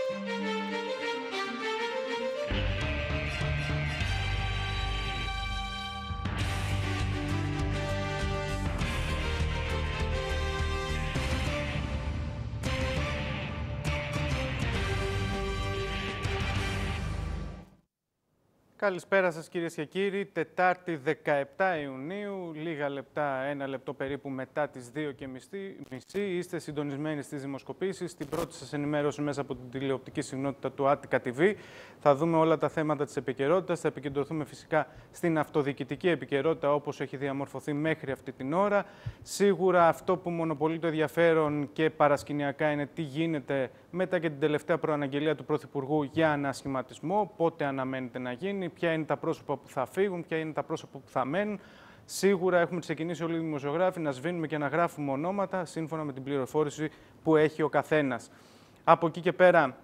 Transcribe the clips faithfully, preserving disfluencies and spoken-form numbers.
Καλησπέρα σας κυρίες και κύριοι. Τετάρτη δεκαεπτά Ιουνίου, λίγα λεπτά, ένα λεπτό περίπου μετά τις δύο και μισή. Είστε συντονισμένοι στις δημοσκοπήσεις. Στην πρώτη σας ενημέρωση μέσα από την τηλεοπτική συχνότητα του Attica τι βι. Θα δούμε όλα τα θέματα της επικαιρότητας. Θα επικεντρωθούμε φυσικά στην αυτοδιοικητική επικαιρότητα όπως έχει διαμορφωθεί μέχρι αυτή την ώρα. Σίγουρα αυτό που μονοπολεί το ενδιαφέρον και παρασκηνιακά είναι τι γίνεται μετά και την τελευταία προαναγγελία του Πρωθυπουργού για ανασχηματισμό. Πότε αναμένεται να γίνει, ποια είναι τα πρόσωπα που θα φύγουν, ποια είναι τα πρόσωπα που θα μένουν. Σίγουρα έχουμε ξεκινήσει όλοι οι δημοσιογράφοι να σβήνουμε και να γράφουμε ονόματα σύμφωνα με την πληροφόρηση που έχει ο καθένας. Από εκεί και πέρα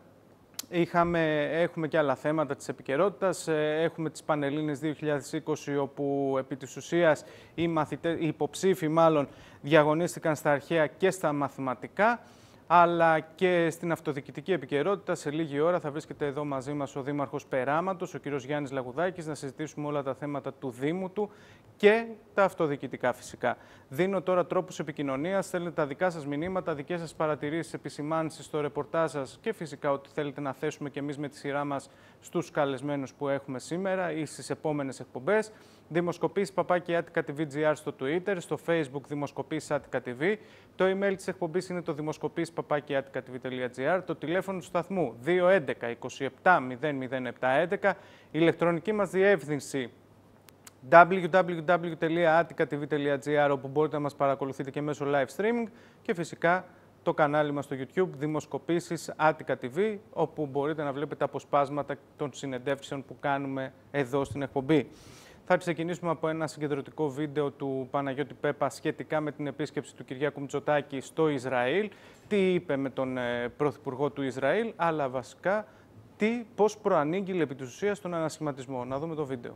είχαμε, έχουμε και άλλα θέματα της επικαιρότητας. Έχουμε τις Πανελλήνιες δύο χιλιάδες είκοσι, όπου επί της ουσίας οι, μαθητές, οι υποψήφοι μάλλον διαγωνίστηκαν στα αρχαία και στα μαθηματικά, αλλά και στην αυτοδιοικητική επικαιρότητα. Σε λίγη ώρα θα βρίσκεται εδώ μαζί μας ο Δήμαρχος Περάματος, ο κύριος Γιάννης Λαγουδάκης, να συζητήσουμε όλα τα θέματα του Δήμου του και τα αυτοδιοικητικά φυσικά. Δίνω τώρα τρόπους επικοινωνίας, στέλνετε τα δικά σας μηνύματα, δικές σας παρατηρήσεις, επισημάνσεις στο ρεπορτάζ σας και φυσικά ό,τι θέλετε να θέσουμε και εμείς με τη σειρά μας στους καλεσμένους που έχουμε σήμερα ή στις επόμενες εκπομπές. Δημοσκοπήσεις παπάκι Attica τι βι τζι άρ στο Twitter, στο Facebook Δημοσκοπήσεις Attica τι βι. Το email της εκπομπής είναι το δημοσκοπήσεις παπάκι Attica τι βι τελεία τζι άρ. Το τηλέφωνο του σταθμού δύο έντεκα είκοσι επτά μηδέν μηδέν επτά έντεκα. Η ηλεκτρονική μας διεύθυνση double-u double-u double-u τελεία attica τι βι τελεία τζι άρ, όπου μπορείτε να μας παρακολουθείτε και μέσω live streaming, και φυσικά το κανάλι μας στο YouTube Δημοσκοπήσεις Attica τι βι, όπου μπορείτε να βλέπετε αποσπάσματα των συνεντεύξεων που κάνουμε εδώ στην εκπομπή. Θα ξεκινήσουμε από ένα συγκεντρωτικό βίντεο του Παναγιώτη Πέπα σχετικά με την επίσκεψη του Κυριάκου Μητσοτάκη στο Ισραήλ. Τι είπε με τον ε, Πρωθυπουργό του Ισραήλ, αλλά βασικά τι, πώς προανήγγειλε επί της ουσίας τον ανασχηματισμό. Να δούμε το βίντεο.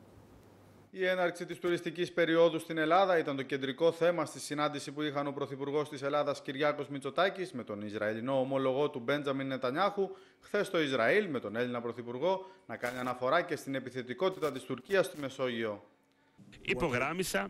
Η έναρξη της τουριστικής περίοδου στην Ελλάδα ήταν το κεντρικό θέμα στη συνάντηση που είχαν ο Πρωθυπουργός της Ελλάδας Κυριάκος Μητσοτάκης με τον Ισραηλινό ομολογό του Μπέντζαμιν Νετανιάχου χθες στο Ισραήλ, με τον Έλληνα Πρωθυπουργό να κάνει αναφορά και στην επιθετικότητα της Τουρκίας στη Μεσόγειο. Υπογράμμισα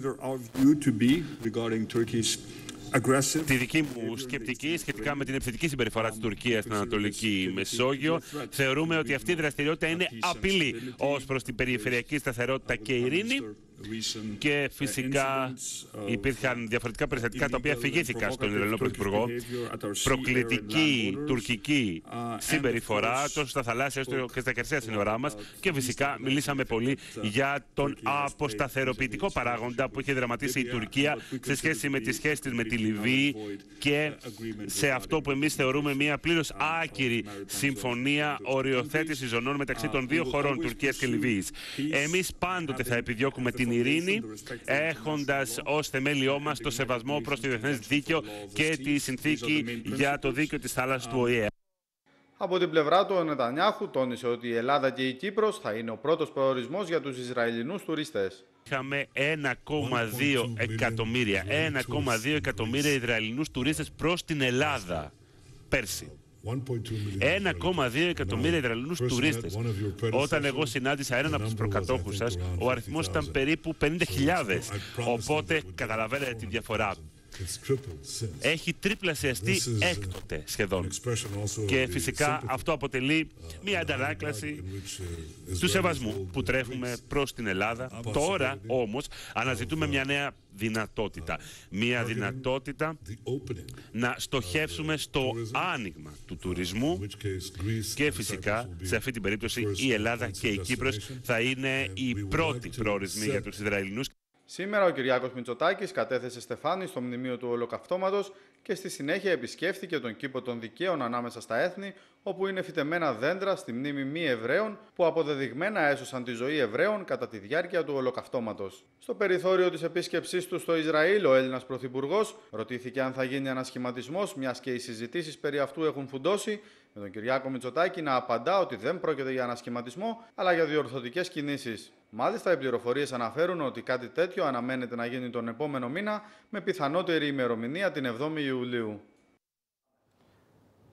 τη δική μου σκεπτική σχετικά με την επιθετική συμπεριφορά της Τουρκίας στην Ανατολική Μεσόγειο. Θεωρούμε ότι αυτή η δραστηριότητα είναι απειλή ως προς την περιφερειακή σταθερότητα και ειρήνη. Και φυσικά υπήρχαν διαφορετικά περιστατικά τα οποία αφηγήθηκαν στον Ισραηλινό Πρωθυπουργό. Προκλητική τουρκική συμπεριφορά τόσο στα θαλάσσια όσο και στα χερσαία σύνορά μας. Και φυσικά μιλήσαμε πολύ για τον αποσταθεροποιητικό παράγοντα που είχε δραματίσει η Τουρκία σε σχέση με τις σχέσεις της με τη Λιβύη και σε αυτό που εμείς θεωρούμε μια πλήρως άκυρη συμφωνία οριοθέτησης ζωνών μεταξύ των δύο χωρών, Τουρκίας και Λιβύης. Εμείς πάντοτε θα επιδιώκουμε την ειρήνη, έχοντας ως θεμέλιό μας το σεβασμό προς το διεθνές δίκαιο και τη συνθήκη για το δίκαιο της θάλασσας του Ο Ε Ε. Από την πλευρά του, ο Νετανιάχου τόνισε ότι η Ελλάδα και η Κύπρος θα είναι ο πρώτος προορισμός για τους Ισραηλινούς τουρίστες. Είχαμε ένα κόμμα δύο εκατομμύρια, ένα κόμμα δύο εκατομμύρια Ισραηλινούς τουρίστες προς την Ελλάδα πέρσι. ένα κόμμα δύο εκατομμύρια Ισραηλινούς τουρίστες. Όταν εγώ συνάντησα έναν από τους προκατόχους σας, ο αριθμός ήταν περίπου πενήντα χιλιάδες. Οπότε καταλαβαίνετε τη διαφορά. Έχει τριπλασιαστεί έκτοτε σχεδόν. Και φυσικά αυτό αποτελεί μια αντανάκλαση του σεβασμού που τρέφουμε προς την Ελλάδα. Τώρα όμως αναζητούμε μια νέα δυνατότητα. Μια δυνατότητα να στοχεύσουμε στο άνοιγμα του τουρισμού και φυσικά σε αυτή την περίπτωση η Ελλάδα και η Κύπρος θα είναι οι πρώτοι προορισμοί για τους Ισραηλινούς. Σήμερα ο Κυριάκος Μητσοτάκης κατέθεσε στεφάνι στο μνημείο του Ολοκαυτώματος και στη συνέχεια επισκέφθηκε τον κήπο των Δικαίων ανάμεσα στα έθνη, όπου είναι φυτεμένα δέντρα στη μνήμη μη Εβραίων που αποδεδειγμένα έσωσαν τη ζωή Εβραίων κατά τη διάρκεια του Ολοκαυτώματος. Στο περιθώριο της επίσκεψής του στο Ισραήλ, ο Έλληνας Πρωθυπουργός ρωτήθηκε αν θα γίνει ανασχηματισμός, μιας και οι συζητήσεις περί αυτού έχουν φουντώσει, με τον Κυριάκο Μητσοτάκη να απαντά ότι δεν πρόκειται για ανασχηματισμό, αλλά για διορθωτικές κινήσεις. Μάλιστα, οι πληροφορίες αναφέρουν ότι κάτι τέτοιο αναμένεται να γίνει τον επόμενο μήνα, με πιθανότερη ημερομηνία την εβδόμη Ιουλίου.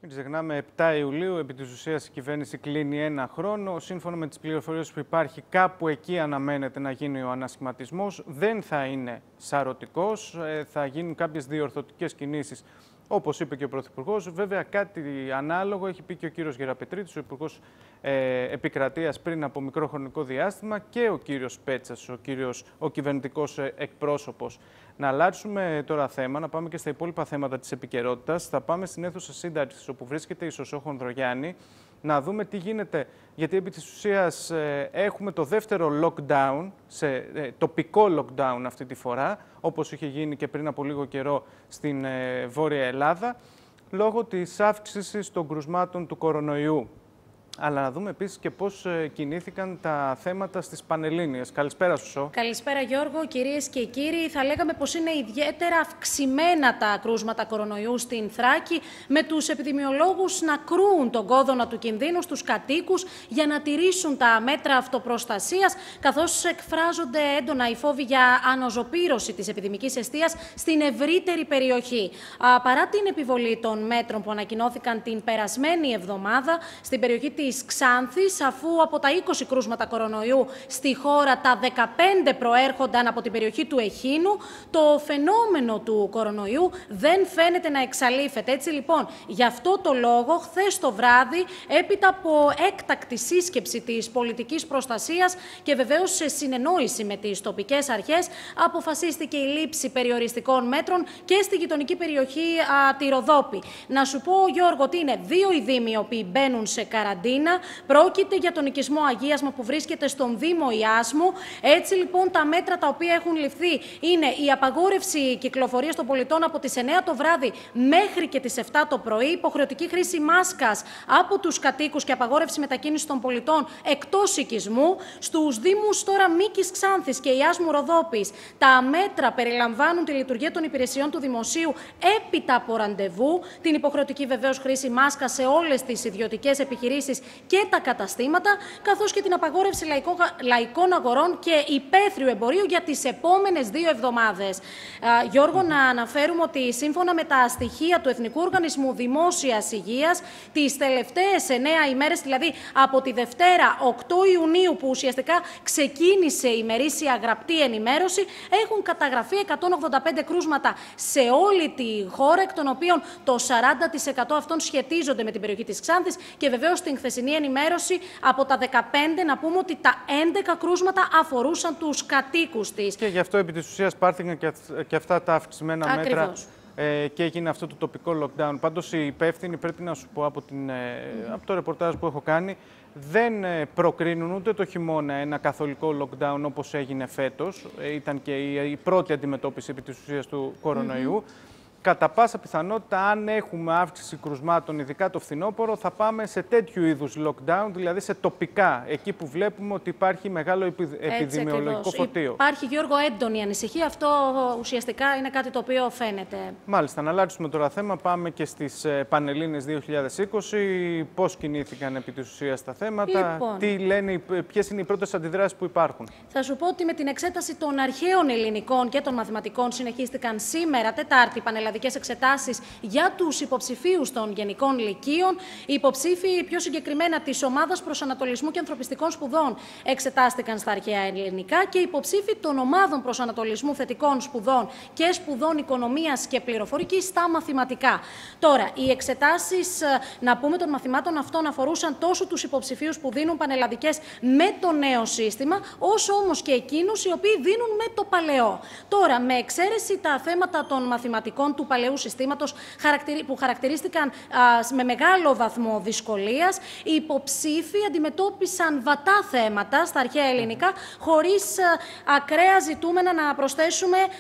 Μην ξεχνάμε, επτά Ιουλίου, επί της ουσίας η κυβέρνηση κλείνει ένα χρόνο. Σύμφωνα με τις πληροφορίες που υπάρχει, κάπου εκεί αναμένεται να γίνει ο ανασχηματισμός. Δεν θα είναι σαρωτικός, θα γίνουν κάποιες διορθωτικές κινήσεις, όπως είπε και ο Πρωθυπουργός. Βέβαια, κάτι ανάλογο έχει πει και ο κύριος Γεραπετρίτης, ο Υπουργός ε, Επικρατείας, πριν από μικρό χρονικό διάστημα, και ο κύριος Πέτσας, ο, κύριος, ο κυβερνητικός εκπρόσωπος. Να αλλάξουμε τώρα θέμα, να πάμε και στα υπόλοιπα θέματα της επικαιρότητας. Θα πάμε στην αίθουσα σύνταξης, όπου βρίσκεται η Σωσό Χονδρογιάννη, να δούμε τι γίνεται, γιατί επί της ουσίας ε, έχουμε το δεύτερο lockdown, σε, ε, τοπικό lockdown αυτή τη φορά, όπως είχε γίνει και πριν από λίγο καιρό στην ε, Βόρεια Ελλάδα, λόγω της αύξησης των κρουσμάτων του κορονοϊού. Αλλά να δούμε επίσης και πώς κινήθηκαν τα θέματα στις Πανελλήνιες. Καλησπέρα, Σωσό. Καλησπέρα, Γιώργο. Κυρίες και κύριοι, θα λέγαμε πως είναι ιδιαίτερα αυξημένα τα κρούσματα κορονοϊού στην Θράκη, με τους επιδημιολόγους να κρούουν τον κόδωνα του κινδύνου στους κατοίκους για να τηρήσουν τα μέτρα αυτοπροστασίας, καθώς εκφράζονται έντονα οι φόβοι για αναζωπήρωση της επιδημικής εστίας στην ευρύτερη περιοχή. Παρά την επιβολή των μέτρων που ανακοινώθηκαν την περασμένη εβδομάδα στην περιοχή της Ξάνθης, αφού από τα είκοσι κρούσματα κορονοϊού στη χώρα τα δεκαπέντε προέρχονταν από την περιοχή του Εχίνου, το φαινόμενο του κορονοϊού δεν φαίνεται να εξαλείφεται. Έτσι λοιπόν, γι' αυτό το λόγο, χθες το βράδυ, έπειτα από έκτακτη σύσκεψη της πολιτικής προστασίας και βεβαίως σε συνεννόηση με τις τοπικές αρχές, αποφασίστηκε η λήψη περιοριστικών μέτρων και στη γειτονική περιοχή α, τη Ροδόπη. Να σου πω, Γιώργο, ότι είναι δύο οι δήμοι οι οποίοι μπαίνουν σε καραντίνα. Πρόκειται για τον οικισμό Αγίασμα που βρίσκεται στον Δήμο Ιάσμου. Έτσι λοιπόν, τα μέτρα τα οποία έχουν ληφθεί είναι η απαγόρευση κυκλοφορίας των πολιτών από τις εννιά το βράδυ μέχρι και τις επτά το πρωί, υποχρεωτική χρήση μάσκας από τους κατοίκους και απαγόρευση μετακίνησης των πολιτών εκτός οικισμού. Στους Δήμους τώρα Μίκης Ξάνθης και Ιάσμου Ροδόπης, τα μέτρα περιλαμβάνουν τη λειτουργία των υπηρεσιών του δημοσίου έπειτα από ραντεβού, την υποχρεωτική βεβαίως χρήση μάσκα σε όλες τις ιδιωτικές επιχειρήσεις και τα καταστήματα, καθώς και την απαγόρευση λαϊκό, λαϊκών αγορών και υπαίθριου εμπορίου για τις επόμενες δύο εβδομάδες. Α, Γιώργο, να αναφέρουμε ότι σύμφωνα με τα στοιχεία του Εθνικού Οργανισμού Δημόσιας Υγείας, τις τελευταίες εννέα ημέρες, δηλαδή από τη Δευτέρα οκτώ Ιουνίου, που ουσιαστικά ξεκίνησε η ημερήσια γραπτή ενημέρωση, έχουν καταγραφεί εκατόν ογδόντα πέντε κρούσματα σε όλη τη χώρα, εκ των οποίων το σαράντα τοις εκατό αυτών σχετίζονται με την περιοχή της Ξάνθης, και βεβαίως στην χθεσινή ενημέρωση από τα δεκαπέντε να πούμε ότι τα έντεκα κρούσματα αφορούσαν τους κατοίκους της. Και γι' αυτό επί της ουσίας πάρθηκαν και αυτά τα αυξημένα Ακριβώς. μέτρα ε, και έγινε αυτό το τοπικό lockdown. Πάντως οι υπεύθυνοι, πρέπει να σου πω από, την, ε, mm. από το ρεπορτάζ που έχω κάνει, δεν προκρίνουν ούτε το χειμώνα ένα καθολικό lockdown όπως έγινε φέτος. Ε, ήταν και η, η πρώτη αντιμετώπιση επί της ουσίας του κορονοϊού. Mm-hmm. Κατά πάσα πιθανότητα, αν έχουμε αύξηση κρουσμάτων, ειδικά το φθινόπωρο, θα πάμε σε τέτοιου είδους lockdown, δηλαδή σε τοπικά, εκεί που βλέπουμε ότι υπάρχει μεγάλο επιδημιολογικό φορτίο. Υπάρχει, Γιώργο, έντονη ανησυχία. Αυτό ουσιαστικά είναι κάτι το οποίο φαίνεται. Μάλιστα, να αλλάξουμε τώρα θέμα. Πάμε και στις Πανελλήνιες δύο χιλιάδες είκοσι. Πώς κινήθηκαν επί της ουσίας τα θέματα, λοιπόν, τι λένε, ποιες είναι οι πρώτες αντιδράσεις που υπάρχουν. Θα σου πω ότι με την εξέταση των αρχαίων ελληνικών και των μαθηματικών συνεχίστηκαν σήμερα, Τετάρτη, πανελλαδικές εξετάσεις για τους υποψηφίους των γενικών λυκείων. Οι υποψήφοι, πιο συγκεκριμένα της ομάδας προσανατολισμού και ανθρωπιστικών σπουδών, εξετάστηκαν στα αρχαία ελληνικά, και οι υποψήφοι των ομάδων προσανατολισμού θετικών σπουδών και σπουδών οικονομίας και πληροφορικής στα μαθηματικά. Τώρα, οι εξετάσεις, να πούμε, των μαθημάτων αυτών αφορούσαν τόσο τους υποψηφίους που δίνουν πανελλαδικές με το νέο σύστημα, όσο όμως και εκείνους οι οποίοι δίνουν με το παλαιό. Τώρα, με εξαίρεση τα θέματα των μαθηματικών του παλαιού συστήματος, που χαρακτηρίστηκαν α, με μεγάλο βαθμό δυσκολίας, οι υποψήφοι αντιμετώπισαν βατά θέματα στα αρχαία ελληνικά, χωρίς α, ακραία ζητούμενα να προσθέσουμε α,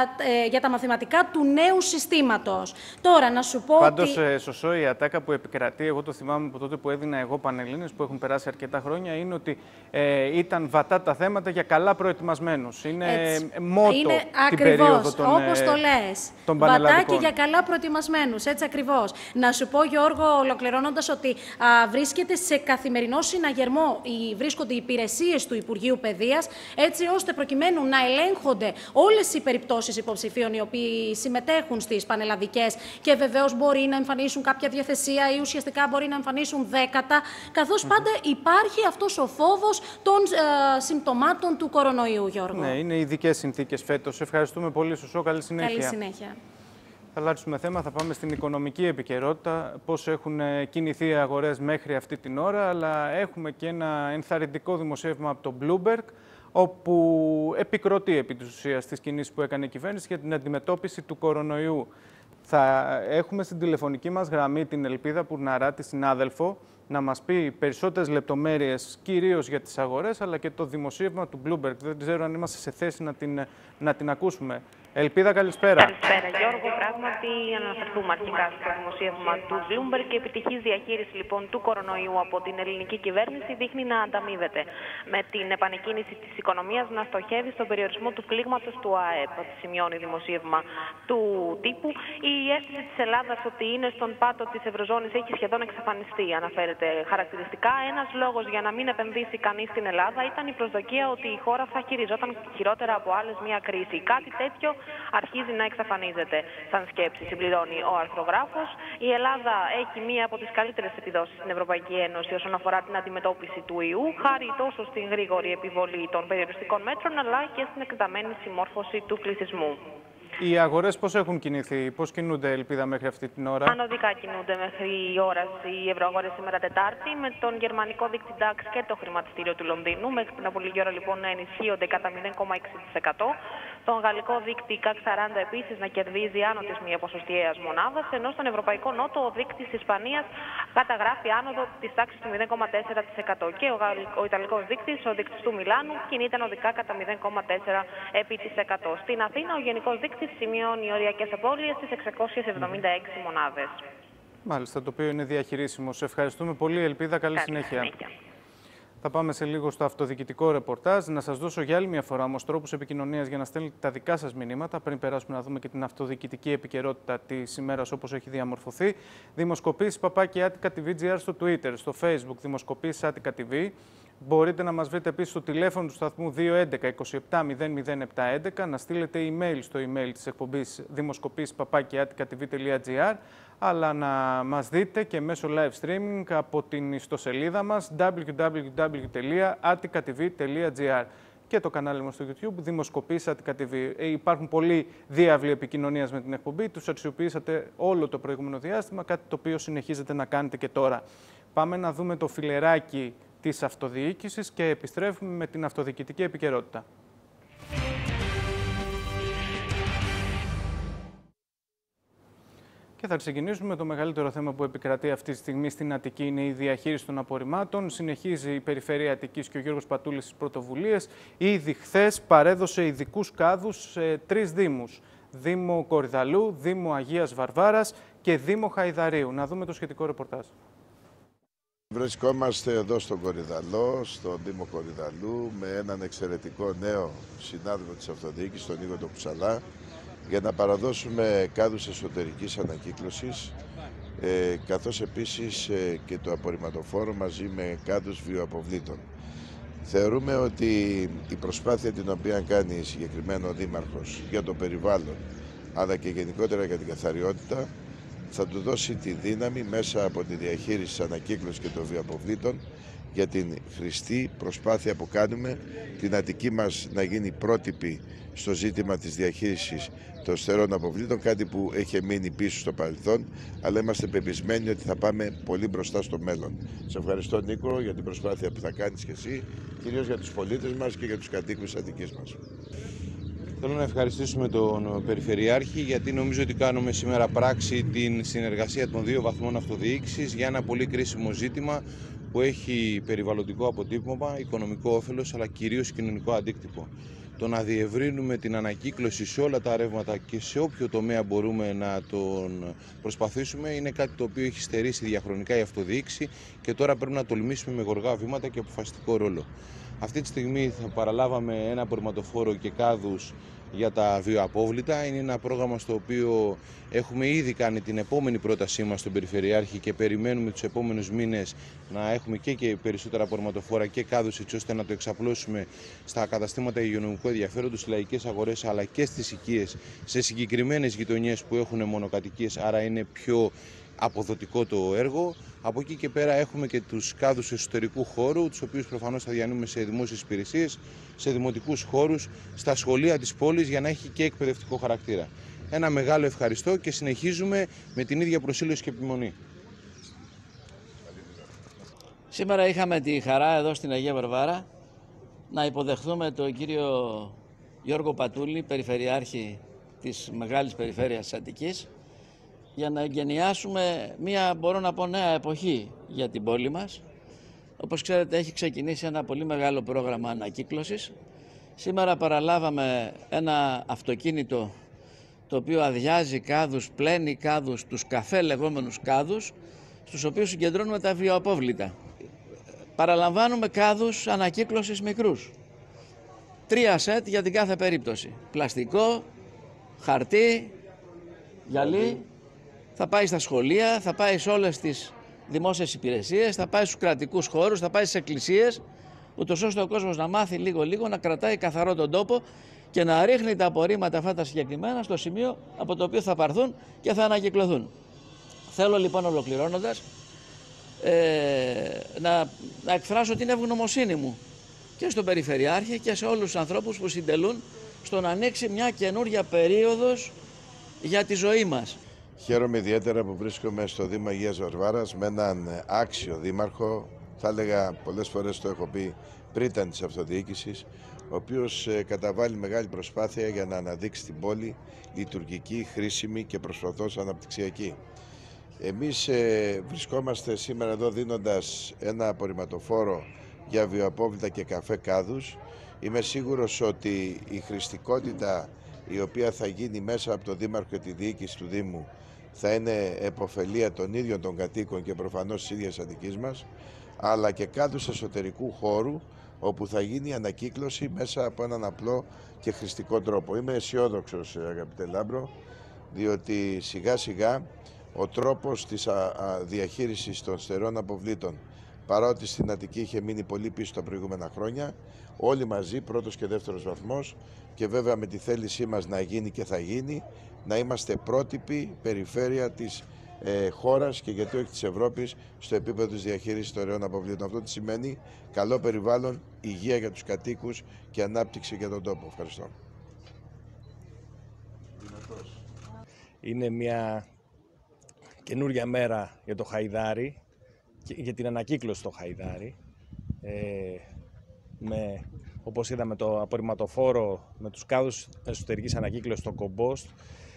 ε, για τα μαθηματικά του νέου συστήματος. Τώρα, να σου πω Πάντως, ότι... ε, Σωσό, η ατάκα που επικρατεί, εγώ το θυμάμαι από τότε που έδινα εγώ Πανελλήνιες, που έχουν περάσει αρκετά χρόνια, είναι ότι ε, ήταν βατά τα θέματα για καλά προετοιμασμένους. Είναι Έτσι. μότο είναι την περίοδο των, όπως το λες. των πανελλαδικών αρκετά και για καλά προετοιμασμένους. Έτσι ακριβώς. Να σου πω, Γιώργο, ολοκληρώνοντας, ότι α, βρίσκεται σε καθημερινό συναγερμό, οι, βρίσκονται οι υπηρεσίες του Υπουργείου Παιδείας, έτσι ώστε προκειμένου να ελέγχονται όλες οι περιπτώσεις υποψηφίων οι οποίοι συμμετέχουν στις πανελλαδικές και βεβαίως μπορεί να εμφανίσουν κάποια διαθεσία ή ουσιαστικά μπορεί να εμφανίσουν δέκατα, καθώς mm-hmm. πάντα υπάρχει αυτός ο φόβος των ε, συμπτωμάτων του κορονοϊού, Γιώργο. Ναι, είναι ειδικές συνθήκες φέτος. Ευχαριστούμε πολύ, Σωσό. Καλή συνέχεια. Καλή συνέχεια. Θα αλλάξουμε θέμα, θα πάμε στην οικονομική επικαιρότητα, πώς έχουν κινηθεί οι αγορές μέχρι αυτή την ώρα, αλλά έχουμε και ένα ενθαρρυντικό δημοσίευμα από το Bloomberg, όπου επικροτεί επί της ουσίας τις κινήσεις που έκανε η κυβέρνηση για την αντιμετώπιση του κορονοϊού. Θα έχουμε στην τηλεφωνική μας γραμμή την Ελπίδα Πουρναράτη, συνάδελφο, να μας πει περισσότερες λεπτομέρειες, κυρίως για τις αγορές, αλλά και το δημοσίευμα του Bloomberg. Δεν ξέρω αν είμαστε σε θέση να την, να την ακούσουμε. Ελπίδα, καλησπέρα. Καλησπέρα, Γιώργο. Πράγματι, αναφερθούμε αρχικά στο δημοσίευμα του Bloomberg και η επιτυχής διαχείριση λοιπόν του κορονοϊού από την ελληνική κυβέρνηση δείχνει να ανταμείβεται. Με την επανεκκίνηση της οικονομίας να στοχεύει στον περιορισμό του πλήγματος του ΑΕΠ, σημειώνει δημοσίευμα του τύπου. Η αίσθηση της Ελλάδας ότι είναι στον πάτο της Ευρωζώνης έχει σχεδόν εξαφανιστεί, αναφέρεται χαρακτηριστικά. Ένας λόγος για να μην επενδύσει κανείς στην Ελλάδα ήταν η προσδοκία ότι η χώρα θα χειριζόταν χειρότερα από άλλες μια κρίση. Κάτι τέτοιο αρχίζει να εξαφανίζεται σαν σκέψη, συμπληρώνει ο αρθρογράφος. Η Ελλάδα έχει μία από τις καλύτερες επιδόσεις στην Ευρωπαϊκή Ένωση όσον αφορά την αντιμετώπιση του ιού, χάρη τόσο στην γρήγορη επιβολή των περιοριστικών μέτρων, αλλά και στην εκτεταμένη συμμόρφωση του πληθυσμού. Οι αγορές πώς έχουν κινηθεί, πώς κινούνται, Ελπίδα, μέχρι αυτή την ώρα? Ανωδικά κινούνται μέχρι η ώρα οι ευρωαγορές σήμερα Τετάρτη, με τον γερμανικό δείκτη νταξ και το χρηματιστήριο του Λονδίνου. Μέχρι πριν από λίγη ώρα λοιπόν να ενισχύονται κατά μηδέν κόμμα έξι τοις εκατό. Τον γαλλικό δείκτη κακ σαράντα επίσης να κερδίζει άνω της μία ποσοστιαίας μονάδας, ενώ στον ευρωπαϊκό νότο ο δείκτης Ισπανίας καταγράφει άνοδο της τάξης του μηδέν κόμμα τέσσερα τοις εκατό. Και ο, ο ιταλικός δείκτης, ο δείκτης του Μιλάνου, κινείται ανωδικά κατά μηδέν κόμμα τέσσερα τοις εκατό. Στην Αθήνα ο γενικός δείκτης σημειώνει οριακές απώλειες στις εξακόσιες εβδομήντα έξι μονάδες. Μάλιστα, το οποίο είναι διαχειρίσιμο. Σε ευχαριστούμε πολύ, Ελπίδα. Καλή, Καλή συνέχεια. συνέχεια. Θα πάμε σε λίγο στο αυτοδιοικητικό ρεπορτάζ. Να σας δώσω για άλλη μια φορά όμως τρόπους επικοινωνίας για να στέλνετε τα δικά σας μηνύματα, πριν περάσουμε να δούμε και την αυτοδιοικητική επικαιρότητα της ημέρας όπως έχει διαμορφωθεί. Δημοσκοπήσεις παπάκι Attica τι βι τζι αρ στο Twitter, στο Facebook, δημοσκοπήσεις Attica τι βι. Μπορείτε να μας βρείτε επίσης στο τηλέφωνο του σταθμού δύο έντεκα είκοσι επτά μηδέν μηδέν επτά έντεκα, να στείλετε email στο email της εκπομπής δημοσκοπήσεις παπάκι attica t v τελεία g r, αλλά να μας δείτε και μέσω live streaming από την ιστοσελίδα μας double-u double-u double-u τελεία attica t v τελεία g r και το κανάλι μας στο YouTube, δημοσκοπήσεις Attica τι βι. Ε, υπάρχουν πολλοί διάβλοι επικοινωνίας με την εκπομπή, τους αξιοποιήσατε όλο το προηγούμενο διάστημα, κάτι το οποίο συνεχίζετε να κάνετε και τώρα. Πάμε να δούμε το φιλεράκι της αυτοδιοίκησης και επιστρέφουμε με την αυτοδιοικητική επικαιρότητα. Και θα ξεκινήσουμε με το μεγαλύτερο θέμα που επικρατεί αυτή τη στιγμή στην Αττική, είναι η διαχείριση των απορριμμάτων. Συνεχίζει η Περιφέρεια Αττικής και ο Γιώργος Πατούλης στις πρωτοβουλίες. Ήδη χθες παρέδωσε ειδικούς κάδους σε τρεις δήμους. Δήμο Κορυδαλού, Δήμο Αγίας Βαρβάρας και Δήμο Χαϊδαρίου. Να δούμε το σχετικό ρεπορτάζ. Βρισκόμαστε εδώ στον Κορυδαλό, στον Δήμο Κορυδαλού, με έναν εξαιρετικό νέο συνάδελφο της αυτοδιοίκησης, τον Νίκο τον Κουτσαλά, για να παραδώσουμε κάδους εσωτερικής ανακύκλωσης, ε, καθώς επίσης ε, και το απορριμματοφόρο μαζί με κάδους βιοαποβλήτων. Θεωρούμε ότι η προσπάθεια την οποία κάνει συγκεκριμένο δήμαρχος για το περιβάλλον, αλλά και γενικότερα για την καθαριότητα, θα του δώσει τη δύναμη μέσα από τη διαχείριση της ανακύκλωσης και των βιοαποβλήτων για την χρηστή προσπάθεια που κάνουμε την Αττική μας να γίνει πρότυπη στο ζήτημα της διαχείρισης των στερεών αποβλήτων, κάτι που έχει μείνει πίσω στο παρελθόν, αλλά είμαστε πεπισμένοι ότι θα πάμε πολύ μπροστά στο μέλλον. Σε ευχαριστώ, Νίκο, για την προσπάθεια που θα κάνεις και εσύ, κυρίως για τους πολίτες μας και για τους κατοίκους της Αττικής μας. Θέλω να ευχαριστήσουμε τον Περιφερειάρχη, γιατί νομίζω ότι κάνουμε σήμερα πράξη την συνεργασία των δύο βαθμών αυτοδιοίκησης για ένα πολύ κρίσιμο ζήτημα που έχει περιβαλλοντικό αποτύπωμα, οικονομικό όφελος, αλλά κυρίως κοινωνικό αντίκτυπο. Το να διευρύνουμε την ανακύκλωση σε όλα τα ρεύματα και σε όποιο τομέα μπορούμε να τον προσπαθήσουμε είναι κάτι το οποίο έχει στερήσει διαχρονικά η αυτοδιοίκηση και τώρα πρέπει να τολμήσουμε με γοργά βήματα και αποφασιστικό ρόλο. Αυτή τη στιγμή θα παραλάβαμε ένα απορριμματοφόρο και κάδους για τα βιοαπόβλητα. Είναι ένα πρόγραμμα στο οποίο έχουμε ήδη κάνει την επόμενη πρότασή μας στον Περιφερειάρχη και περιμένουμε τους επόμενους μήνες να έχουμε και, και περισσότερα απορριμματοφόρα και κάδους, έτσι ώστε να το εξαπλώσουμε στα καταστήματα υγειονομικού ενδιαφέροντος, στις λαϊκές αγορές αλλά και στις οικίες, σε συγκεκριμένες γειτονιές που έχουν μονοκατοικίες, άρα είναι πιο αποδοτικό το έργο. Από εκεί και πέρα έχουμε και τους κάδους εσωτερικού χώρου, τους οποίους προφανώς θα διανύουμε σε δημόσιες υπηρεσίες, σε δημοτικούς χώρους, στα σχολεία της πόλης, για να έχει και εκπαιδευτικό χαρακτήρα. Ένα μεγάλο ευχαριστώ και συνεχίζουμε με την ίδια προσήλωση και επιμονή. Σήμερα είχαμε τη χαρά εδώ στην Αγία Βαρβάρα να υποδεχθούμε τον κύριο Γιώργο Πατούλη, Περιφερειάρχη της Μεγάλης Περιφέρειας της Αττικής, για να εγκαινιάσουμε μία, μπορώ να πω, νέα εποχή για την πόλη μας. Όπως ξέρετε, έχει ξεκινήσει ένα πολύ μεγάλο πρόγραμμα ανακύκλωσης. Σήμερα παραλάβαμε ένα αυτοκίνητο το οποίο αδειάζει κάδους, πλένει κάδους, τους καφέ λεγόμενους κάδους, στους οποίους συγκεντρώνουμε τα βιοαπόβλητα. Παραλαμβάνουμε κάδους ανακύκλωσης μικρούς. Τρία σετ για την κάθε περίπτωση. Πλαστικό, χαρτί, γυαλί. Θα πάει στα σχολεία, θα πάει σε όλες τις δημόσιες υπηρεσίες, θα πάει στους κρατικούς χώρους, θα πάει στις εκκλησίες, ούτως ώστε ο κόσμος να μάθει λίγο-λίγο να κρατάει καθαρό τον τόπο και να ρίχνει τα απορρίμματα αυτά τα συγκεκριμένα στο σημείο από το οποίο θα πάρθουν και θα ανακυκλωθούν. Θέλω λοιπόν, ολοκληρώνοντας, ε, να, να εκφράσω την ευγνωμοσύνη μου και στον Περιφερειάρχη και σε όλους τους ανθρώπους που συντελούν στο να ανοίξει μια καινούρια περίοδος για τη ζωή μας. Χαίρομαι ιδιαίτερα που βρίσκομαι στο Δήμο Αγίας Βαρβάρας με έναν άξιο δήμαρχο, θα έλεγα πολλές φορές το έχω πει, πρίτανη της αυτοδιοίκησης, ο οποίος καταβάλει μεγάλη προσπάθεια για να αναδείξει την πόλη λειτουργική, χρήσιμη και προσφατώς αναπτυξιακή. Εμείς ε, βρισκόμαστε σήμερα εδώ δίνοντας ένα απορριμματοφόρο για βιοαπόβλητα και καφέ κάδους. Είμαι σίγουρος ότι η χρηστικότητα η οποία θα γίνει μέσα από τον Δήμαρχο και τη διοίκηση του Δήμου θα είναι επωφελία των ίδιων των κατοίκων και προφανώς της ίδιας Αττικής μας, αλλά και κάδους εσωτερικού χώρου, όπου θα γίνει ανακύκλωση μέσα από έναν απλό και χρηστικό τρόπο. Είμαι αισιόδοξος, αγαπητέ Λάμπρο, διότι σιγά σιγά ο τρόπος της διαχείρισης των στερεών αποβλήτων, παρότι στην Αττική είχε μείνει πολύ πίσω τα προηγούμενα χρόνια, όλοι μαζί, πρώτος και δεύτερος βαθμός, και βέβαια με τη θέλησή μας να γίνει και θα γίνει, να είμαστε πρότυπη περιφέρεια της ε, χώρας και γιατί όχι της Ευρώπης στο επίπεδο της διαχείρισης των στερεών αποβλήτων. Αυτό τι σημαίνει? Καλό περιβάλλον, υγεία για τους κατοίκους και ανάπτυξη για τον τόπο. Ευχαριστώ. Είναι μια καινούρια μέρα για το Χαϊδάρι, για την ανακύκλωση στο Χαϊδάρι. Ε, με, όπως είδαμε, το απορριμματοφόρο με τους κάδους εσωτερικής ανακύκλωσης, το κομπόστ,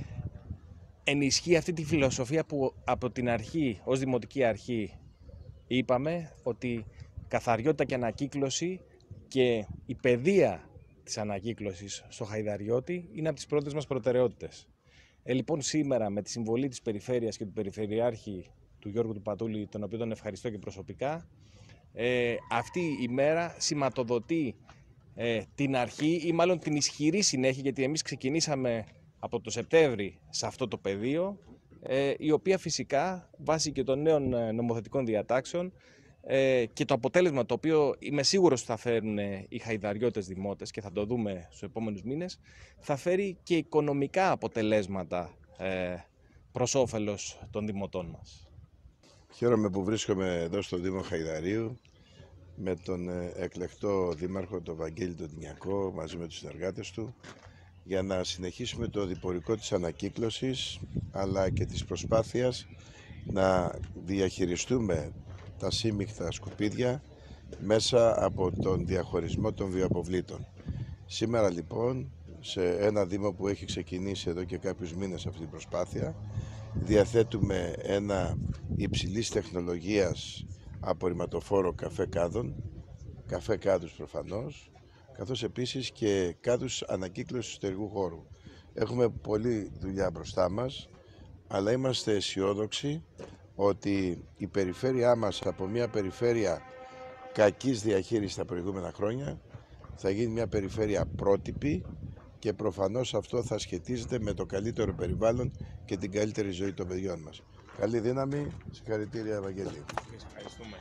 ενισχύει αυτή τη φιλοσοφία που από την αρχή, ως δημοτική αρχή, είπαμε ότι καθαριότητα και ανακύκλωση και η παιδεία της ανακύκλωσης στο Χαϊδαριώτη είναι από τις πρώτες μας προτεραιότητες. Ε, λοιπόν, σήμερα με τη συμβολή της Περιφέρειας και του Περιφερειάρχη του Γιώργου του Πατούλη, τον οποίο τον ευχαριστώ και προσωπικά, ε, αυτή η μέρα σηματοδοτεί ε, την αρχή ή μάλλον την ισχυρή συνέχεια, γιατί εμείς ξεκινήσαμε από το Σεπτέμβρη σε αυτό το πεδίο, ε, η οποία φυσικά βάσει και των νέων νομοθετικών διατάξεων ε, και το αποτέλεσμα το οποίο είμαι σίγουρος θα φέρουν οι χαϊδαριώτες δημότες και θα το δούμε στους επόμενους μήνες, θα φέρει και οικονομικά αποτελέσματα ε, προς όφελος των δημοτών μας. Χαίρομαι που βρίσκομαι εδώ στο Δήμο Χαϊδαρίου με τον εκλεκτό δήμαρχο, τον Βαγγέλη τον Τινιακό, μαζί με τους συνεργάτες του, για να συνεχίσουμε το διπορικό της ανακύκλωσης αλλά και της προσπάθειας να διαχειριστούμε τα σύμμιχτα σκουπίδια μέσα από τον διαχωρισμό των βιοαποβλήτων. Σήμερα λοιπόν, σε ένα Δήμο που έχει ξεκινήσει εδώ και κάποιους μήνες αυτή την προσπάθεια, διαθέτουμε ένα υψηλής τεχνολογίας απορριμματοφόρο καφέ κάδων, καφέ κάδους προφανώς, καθώς επίσης και κάδους ανακύκλωσης εσωτερικού χώρου. Έχουμε πολλή δουλειά μπροστά μας, αλλά είμαστε αισιόδοξοι ότι η περιφέρειά μας, από μια περιφέρεια κακής διαχείρισης τα προηγούμενα χρόνια, θα γίνει μια περιφέρεια πρότυπη, και προφανώς αυτό θα σχετίζεται με το καλύτερο περιβάλλον και την καλύτερη ζωή των παιδιών μας. Καλή δύναμη, συγχαρητήρια Ευαγγέλη. Ευχαριστούμε.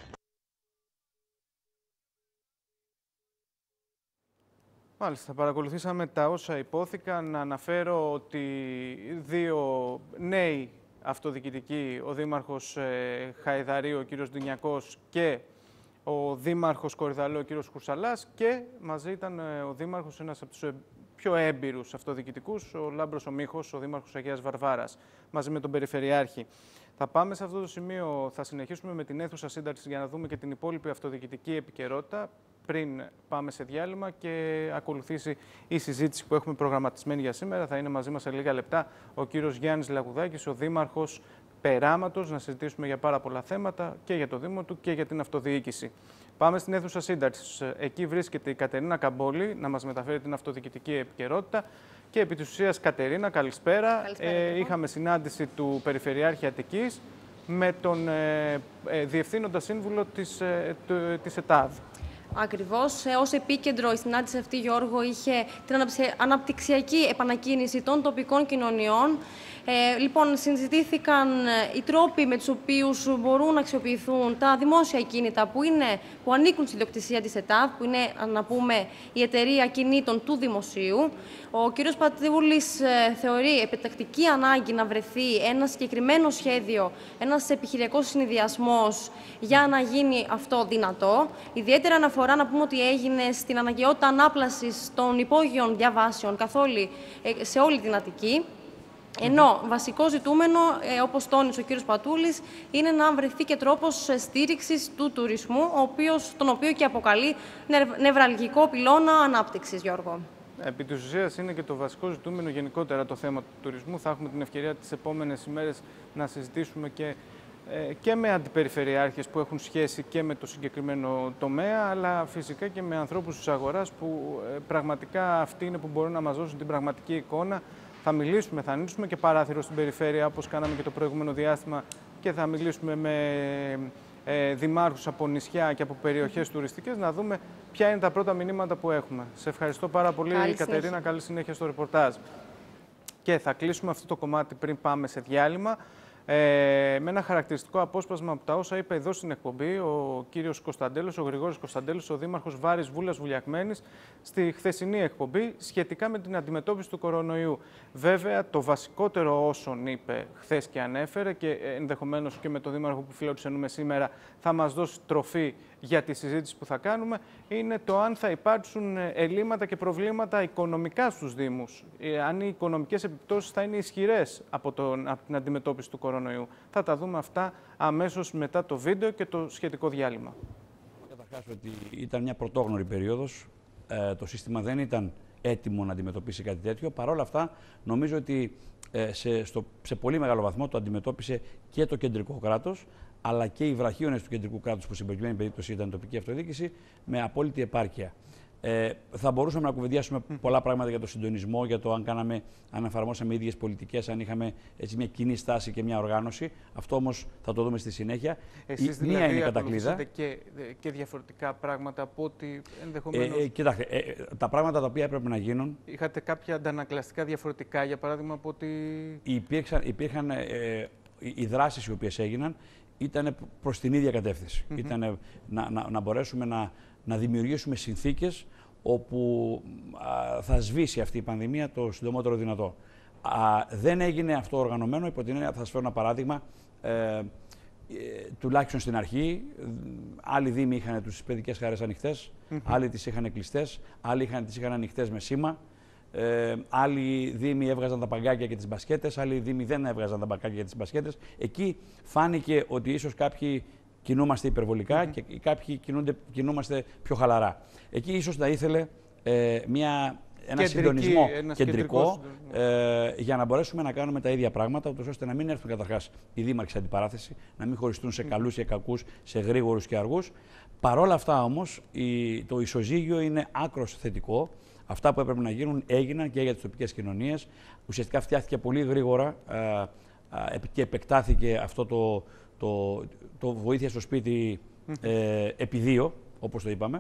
Μάλιστα, παρακολουθήσαμε τα όσα υπόθηκαν. Να αναφέρω ότι δύο νέοι αυτοδιοικητικοί, ο Δήμαρχος ε, Χαϊδαρίου, ο κύριος Ντουνιακός, και ο Δήμαρχος Κορυδαλλού, ο κύριος Κουρσαλάς, και μαζί ήταν ε, ο Δήμαρχος, ένας από τους ε, πιο έμπειρους αυτοδιοικητικούς, ο Λάμπρος ο Μίχος, ο Δήμαρχος Αγίας Βαρβάρας, μαζί με τον Περιφερειάρχη. Θα πάμε σε αυτό το σημείο, θα συνεχίσουμε με την αίθουσα σύνταξης για να δούμε και την υπόλοιπη αυτοδιοικητική επικαιρότητα, πριν πάμε σε διάλειμμα και ακολουθήσει η συζήτηση που έχουμε προγραμματισμένη για σήμερα. Θα είναι μαζί μας σε λίγα λεπτά ο κύριος Γιάννης Λαγουδάκης, ο Δήμαρχος Περάματος, να συζητήσουμε για πάρα πολλά θέματα και για το Δήμο του και για την αυτοδιοίκηση. Πάμε στην αίθουσα σύνταξης. Εκεί βρίσκεται η Κατερίνα Καμπόλη να μας μεταφέρει την αυτοδιοικητική επικαιρότητα. Και επί της ουσίας, Κατερίνα, καλησπέρα. καλησπέρα ε, είχαμε συνάντηση του Περιφερειάρχη Αττικής με τον ε, ε, Διευθύνοντα Σύμβουλο της, ε, της ΕΤΑΔ. Ακριβώς. Ως επίκεντρο η συνάντηση αυτή, Γιώργο, είχε την αναπτυξιακή επανακίνηση των τοπικών κοινωνιών. Ε, λοιπόν, συζητήθηκαν οι τρόποι με τους οποίους μπορούν να αξιοποιηθούν τα δημόσια κίνητα που, είναι, που ανήκουν στην ιδιοκτησία της ΕΤΑΔ, που είναι, να πούμε, η εταιρεία κινήτων του Δημοσίου. Ο κ. Πατούλης ε, θεωρεί επιτακτική ανάγκη να βρεθεί ένα συγκεκριμένο σχέδιο, ένας επιχειρηματικός συνδυασμός για να γίνει αυτό δυνατό. Ιδιαίτερα αναφορά να πούμε ότι έγινε στην αναγκαιότητα ανάπλασης των υπόγειων διαβάσεων καθ' όλη, ε, σε όλη την Αττική. Ενώ βασικό ζητούμενο, ε, όπως τόνισε ο κύριος Πατούλης, είναι να βρεθεί και τρόπος στήριξης του τουρισμού, ο οποίος, τον οποίο και αποκαλεί νευραλγικό πυλώνα ανάπτυξης, Γιώργο. Επί της ουσίας είναι και το βασικό ζητούμενο γενικότερα το θέμα του τουρισμού. Θα έχουμε την ευκαιρία τις επόμενες ημέρες να συζητήσουμε και, ε, και με αντιπεριφερειάρχες που έχουν σχέση και με το συγκεκριμένο τομέα, αλλά φυσικά και με ανθρώπους της αγοράς που ε, πραγματικά αυτοί είναι που μπορούν να μας δώσουν την πραγματική εικόνα. Θα μιλήσουμε, θα ανοίξουμε και παράθυρο στην περιφέρεια, όπως κάναμε και το προηγούμενο διάστημα, και θα μιλήσουμε με ε, δημάρχους από νησιά και από περιοχές τουριστικές, να δούμε ποια είναι τα πρώτα μηνύματα που έχουμε. Σε ευχαριστώ πάρα πολύ, καλή Κατερίνα. Συνέχεια. Καλή συνέχεια στο ρεπορτάζ. Και θα κλείσουμε αυτό το κομμάτι πριν πάμε σε διάλειμμα. Ε, με ένα χαρακτηριστικό απόσπασμα από τα όσα είπε εδώ στην εκπομπή ο κύριος Κωνσταντέλος, ο Γρηγόρης Κωνσταντέλος, ο Δήμαρχος Βάρης Βούλας Βουλιακμένης, στη χθεσινή εκπομπή σχετικά με την αντιμετώπιση του κορονοϊού. Βέβαια, το βασικότερο όσον είπε χθες και ανέφερε, και ενδεχομένως και με τον Δήμαρχο που φιλοξενούμε σήμερα θα μας δώσει τροφή για τη συζήτηση που θα κάνουμε, είναι το αν θα υπάρξουν ελλείμματα και προβλήματα οικονομικά στους Δήμους. Αν οι οικονομικές επιπτώσεις θα είναι ισχυρές από, τον, από την αντιμετώπιση του κορονοϊού. Θα τα δούμε αυτά αμέσως μετά το βίντεο και το σχετικό διάλειμμα. Καταρχάς ότι ήταν μια πρωτόγνωρη περίοδος. Ε, το σύστημα δεν ήταν έτοιμο να αντιμετωπίσει κάτι τέτοιο. Παρ' όλα αυτά, νομίζω ότι ε, σε, στο, σε πολύ μεγάλο βαθμό το αντιμετώπισε και το κεντρικό κράτος, αλλά και οι βραχίονες του κεντρικού κράτους, που στην προκειμένη περίπτωση ήταν η τοπική αυτοδιοίκηση, με απόλυτη επάρκεια. Ε, θα μπορούσαμε να κουβεντιάσουμε mm. πολλά πράγματα για το συντονισμό, για το αν, κάναμε, αν εφαρμόσαμε ίδιες πολιτικές, αν είχαμε έτσι, μια κοινή στάση και μια οργάνωση. Αυτό όμως θα το δούμε στη συνέχεια. Εσείς η, δηλαδή είναι κατακλείδα. Και, και διαφορετικά πράγματα από ότι ενδεχομένως... Ε, ε, κοιτάξτε, ε, τα πράγματα τα οποία έπρεπε να γίνουν... Είχατε κάποια αντανακλαστικά διαφορετικά, για παράδειγμα, από ότι... Υπήρξαν, υπήρχαν ε, οι δράσεις οι οποίες έγιναν ήταν προς την ίδια κατεύθυνση. Mm-hmm. Ήταν να, να, να μπορέσουμε να, να δημιουργήσουμε συνθήκες όπου α, θα σβήσει αυτή η πανδημία το συντομότερο δυνατό. Α, δεν έγινε αυτό οργανωμένο, υπό την έννοια, θα σας φέρω ένα παράδειγμα, ε, ε, τουλάχιστον στην αρχή, άλλοι δήμοι είχαν τις παιδικές χαρές ανοιχτές, mm-hmm. άλλοι τις είχαν κλειστές, άλλοι είχαν, τις είχαν ανοιχτές με σήμα. Ε, άλλοι δήμοι έβγαζαν τα παγκάκια και τις μπασκέτες, άλλοι δήμοι δεν έβγαζαν τα παγκάκια και τις μπασκέτες. Εκεί φάνηκε ότι ίσως κάποιοι κινούμαστε υπερβολικά mm-hmm. και κάποιοι κινούνται, κινούμαστε πιο χαλαρά. Εκεί ίσως θα ήθελε ε, μια, ένα Κεντρική, συντονισμό κεντρικό ε, για να μπορέσουμε να κάνουμε τα ίδια πράγματα, ώστε να μην έρθουν καταρχάς οι δήμαρχοι σε αντιπαράθεση, να μην χωριστούν σε καλούς και κακούς, σε γρήγορους και αργούς. Παρ' όλα αυτά όμως η, το ισοζύγιο είναι άκρως θετικό. Αυτά που έπρεπε να γίνουν έγιναν και για τις τοπικές κοινωνίες. Ουσιαστικά φτιάχτηκε πολύ γρήγορα α, α, και επεκτάθηκε αυτό το, το, το βοήθεια στο σπίτι ε, επί δύο, όπως το είπαμε.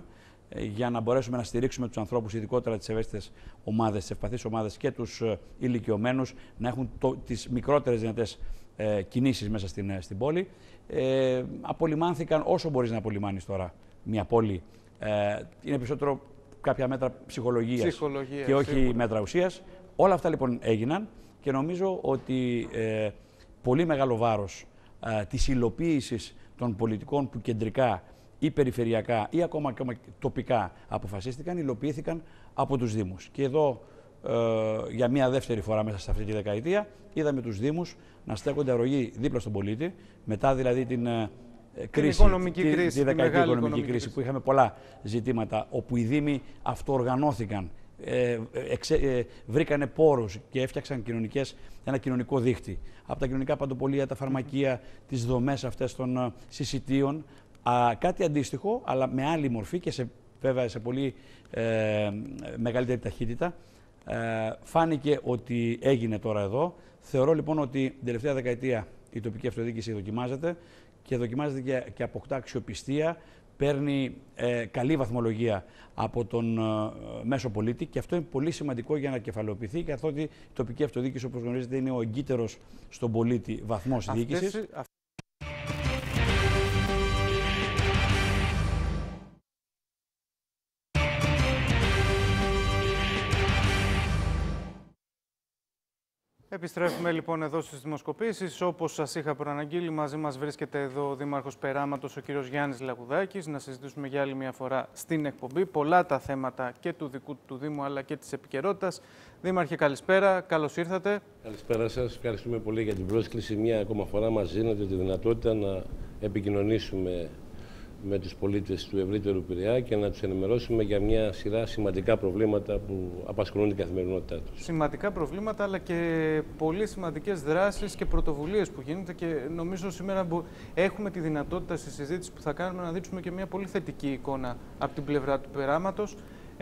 για να μπορέσουμε να στηρίξουμε τους ανθρώπους, ειδικότερα τις ευαίσθητες ομάδες, τις ευπαθείς ομάδες και τους ηλικιωμένους, να έχουν το, τις μικρότερες δυνατές ε, κινήσεις μέσα στην, στην πόλη. Ε, απολυμάνθηκαν όσο μπορείς να απολυμάνεις τώρα μια πόλη. Ε, είναι περισσότερο κάποια μέτρα ψυχολογίας, Ψυχολογία, και όχι σίγουρα. μέτρα ουσίας. Όλα αυτά λοιπόν έγιναν και νομίζω ότι ε, πολύ μεγάλο βάρος ε, της υλοποίησης των πολιτικών που κεντρικά ή περιφερειακά ή ακόμα, ακόμα τοπικά αποφασίστηκαν, υλοποιήθηκαν από τους Δήμους. Και εδώ ε, για μια δεύτερη φορά μέσα σε αυτή τη δεκαετία είδαμε τους Δήμους να στέκονται αρρωγοί δίπλα στον πολίτη, μετά δηλαδή την ε, κρίση, οικονομική τη, κρίση, τη δεκαετή τη μεγάλη οικονομική, οικονομική κρίση, κρίση που είχαμε πολλά ζητήματα, όπου οι Δήμοι αυτοοργανώθηκαν, ε, εξε, ε, βρήκανε πόρους και έφτιαξαν κοινωνικές, ένα κοινωνικό δίχτυ. Από τα κοινωνικά παντοπολία, τα φαρμακεία, τις δομές αυτές των uh, συσιτίων, uh, κάτι αντίστοιχο, αλλά με άλλη μορφή και σε, βέβαια σε πολύ ε, μεγαλύτερη ταχύτητα. Ε, φάνηκε ότι έγινε τώρα εδώ. Θεωρώ λοιπόν ότι την τελευταία δεκαετία η τοπική αυτοδιοίκηση δοκιμάζεται και δοκιμάζεται και, και αποκτά αξιοπιστία, παίρνει ε, καλή βαθμολογία από τον ε, μέσο πολίτη και αυτό είναι πολύ σημαντικό για να κεφαλαιοποιηθεί, καθότι η τοπική αυτοδιοίκηση, όπως γνωρίζετε, είναι ο εγκύτερος στον πολίτη βαθμός διοίκησης. Επιστρέφουμε λοιπόν εδώ στις δημοσκοπήσεις. Όπως σας είχα προαναγγείλει, μαζί μας βρίσκεται εδώ ο Δήμαρχος Περάματος, ο κύριος Γιάννης Λαγουδάκης, να συζητήσουμε για άλλη μια φορά στην εκπομπή. Πολλά τα θέματα και του δικού του Δήμου, αλλά και της επικαιρότητας. Δήμαρχε, καλησπέρα. Καλώς ήρθατε. Καλησπέρα σας. Ευχαριστούμε πολύ για την πρόσκληση. Μια ακόμα φορά μας δίνετε τη δυνατότητα να επικοινωνήσουμε με τους πολίτες του ευρύτερου Πειραιά και να τους ενημερώσουμε για μια σειρά σημαντικά προβλήματα που απασχολούν την καθημερινότητά τους. Σημαντικά προβλήματα, αλλά και πολύ σημαντικές δράσεις και πρωτοβουλίες που γίνεται, και νομίζω σήμερα έχουμε τη δυνατότητα στη συζήτηση που θα κάνουμε να δείξουμε και μια πολύ θετική εικόνα από την πλευρά του Περάματος.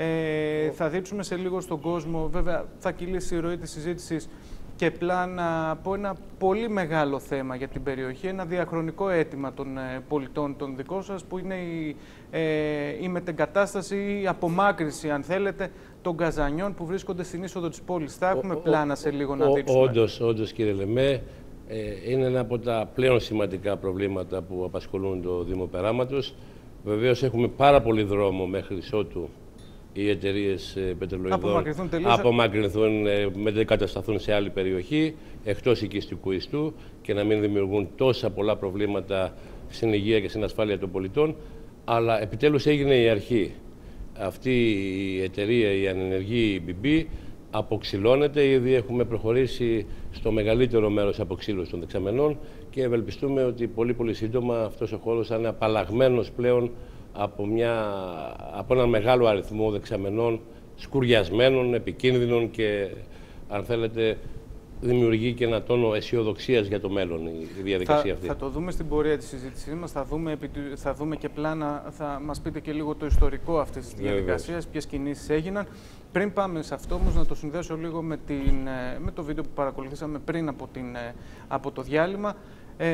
Ε, θα δείξουμε σε λίγο στον κόσμο, βέβαια θα κυλήσει η ροή της συζήτησης και πλάνα από ένα πολύ μεγάλο θέμα για την περιοχή, ένα διαχρονικό αίτημα των ε, πολιτών των δικών σας, που είναι η, ε, η μετεγκατάσταση, η απομάκρυνση, αν θέλετε, των καζανιών που βρίσκονται στην είσοδο της πόλης. Θα έχουμε ο, πλάνα σε λίγο ο, να δείξουμε. Όντως, όντως, κύριε Λεμέ, ε, είναι ένα από τα πλέον σημαντικά προβλήματα που απασχολούν το Δήμο Περάματος. Βεβαίως έχουμε πάρα πολύ δρόμο μέχρι ότου οι εταιρείες πετρελοειδών απομακρυνθούν, απομακρυνθούν, μετεγκατασταθούν σε άλλη περιοχή, εκτός οικιστικού ιστού, και να μην δημιουργούν τόσα πολλά προβλήματα στην υγεία και στην ασφάλεια των πολιτών. Αλλά επιτέλους έγινε η αρχή. Αυτή η εταιρεία, η ανενεργή μπι μπι, αποξυλώνεται. Ήδη έχουμε προχωρήσει στο μεγαλύτερο μέρος αποξύλωσης των δεξαμενών και ευελπιστούμε ότι πολύ πολύ σύντομα αυτός ο χώρος θα είναι απαλλαγμένος πλέον από, μια, από έναν μεγάλο αριθμό δεξαμενών σκουριασμένων, επικίνδυνων και, αν θέλετε, δημιουργεί και ένα τόνο αισιοδοξίας για το μέλλον η διαδικασία θα, αυτή. Θα το δούμε στην πορεία της συζήτησής μας, θα δούμε, θα δούμε και πλάνα, θα μας πείτε και λίγο το ιστορικό αυτής της διαδικασίας, ποιες κινήσεις έγιναν. Πριν πάμε σε αυτό όμως, να το συνδέσω λίγο με, την, με το βίντεο που παρακολουθήσαμε πριν από, την, από το διάλειμμα. Ε,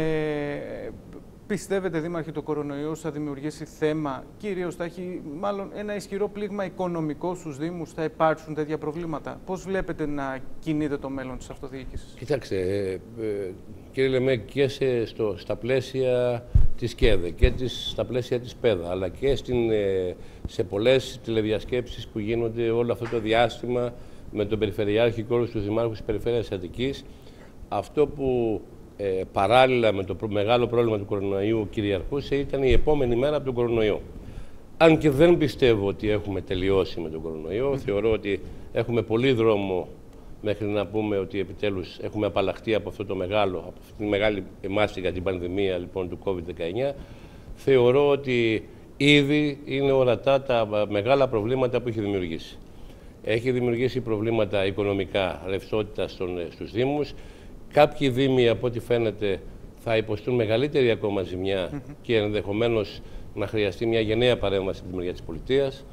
Πιστεύετε, Δήμαρχε, το κορονοϊός θα δημιουργήσει θέμα, κυρίως θα έχει μάλλον ένα ισχυρό πλήγμα οικονομικό στους Δήμους, θα υπάρξουν τέτοια προβλήματα? Πώς βλέπετε να κινείται το μέλλον της αυτοδιοίκησης? Κοιτάξτε, ε, ε, κύριε Λεμέ, και σε, στο, στα πλαίσια της ΚΕΔΕ και της, στα πλαίσια της ΠΕΔΑ, αλλά και στην, ε, σε πολλές τηλεδιασκέψεις που γίνονται όλο αυτό το διάστημα με τον Περιφερειάρχη και όλους τους Δημάρχους της Περιφέρειας Αττικής, αυτό που Ε, παράλληλα με το μεγάλο πρόβλημα του κορονοϊού κυριαρχούσε ήταν η επόμενη μέρα από τον κορονοϊό. Αν και δεν πιστεύω ότι έχουμε τελειώσει με τον κορονοϊό, mm. θεωρώ ότι έχουμε πολύ δρόμο μέχρι να πούμε ότι επιτέλους έχουμε απαλλαχτεί από αυτό το μεγάλο, από αυτή τη μεγάλη μάστιγα, την πανδημία λοιπόν του κόβιντ δεκαεννιά. Θεωρώ ότι ήδη είναι ορατά τα μεγάλα προβλήματα που έχει δημιουργήσει. Έχει δημιουργήσει προβλήματα οικονομικά, ρευστότητα στους Δήμους. Κάποιοι Δήμοι, από ό,τι φαίνεται, θα υποστούν μεγαλύτερη ακόμα ζημιά mm-hmm. και ενδεχομένως να χρειαστεί μια γενναία παρέμβαση από τη μεριά της πολιτείας.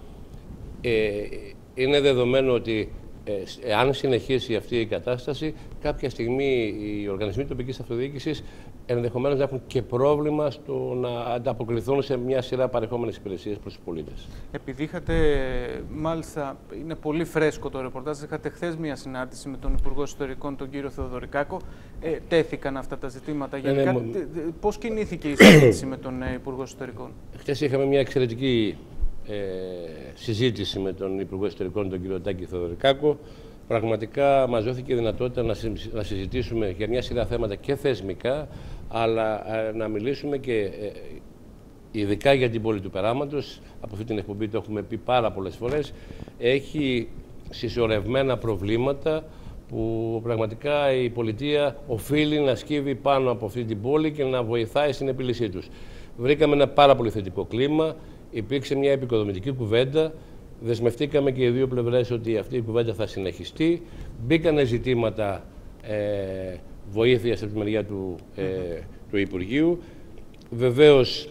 Ε, είναι δεδομένο ότι ε, αν συνεχίσει αυτή η κατάσταση, κάποια στιγμή οι οργανισμοί τοπικής αυτοδιοίκησης ενδεχομένως να έχουν και πρόβλημα στο να ανταποκριθούν σε μια σειρά παρεχόμενες υπηρεσίες προς τους πολίτες. Επειδή είχατε, μάλιστα, είναι πολύ φρέσκο το ρεπορτάζ, είχατε χθες μια συνάντηση με τον Υπουργό Εσωτερικών, τον κύριο Θεοδωρικάκο. Ε, τέθηκαν αυτά τα ζητήματα. Γενικά, ναι, ναι, πώς κινήθηκε η συζήτηση με τον ε, Υπουργό Εσωτερικών? Χθες είχαμε μια εξαιρετική ε, συζήτηση με τον Υπουργό Εσωτερικών, τον κύριο Τάκη Θεοδωρικάκο. Πραγματικά μας δόθηκε η δυνατότητα να συζητήσουμε για μια σειρά θέματα και θεσμικά, αλλά να μιλήσουμε και ειδικά για την πόλη του Περάματος. Από αυτή την εκπομπή το έχουμε πει πάρα πολλές φορές. Έχει συσσωρευμένα προβλήματα που πραγματικά η πολιτεία οφείλει να σκύβει πάνω από αυτή την πόλη και να βοηθάει στην επίλυσή τους. Βρήκαμε ένα πάρα πολύ θετικό κλίμα, υπήρξε μια επικοδομητική κουβέντα. Δεσμευτήκαμε και οι δύο πλευρές ότι αυτή η κουβέντα θα συνεχιστεί. Μπήκανε ζητήματα ε, βοήθειας από τη μεριά του, ε, του Υπουργείου. Βεβαίως,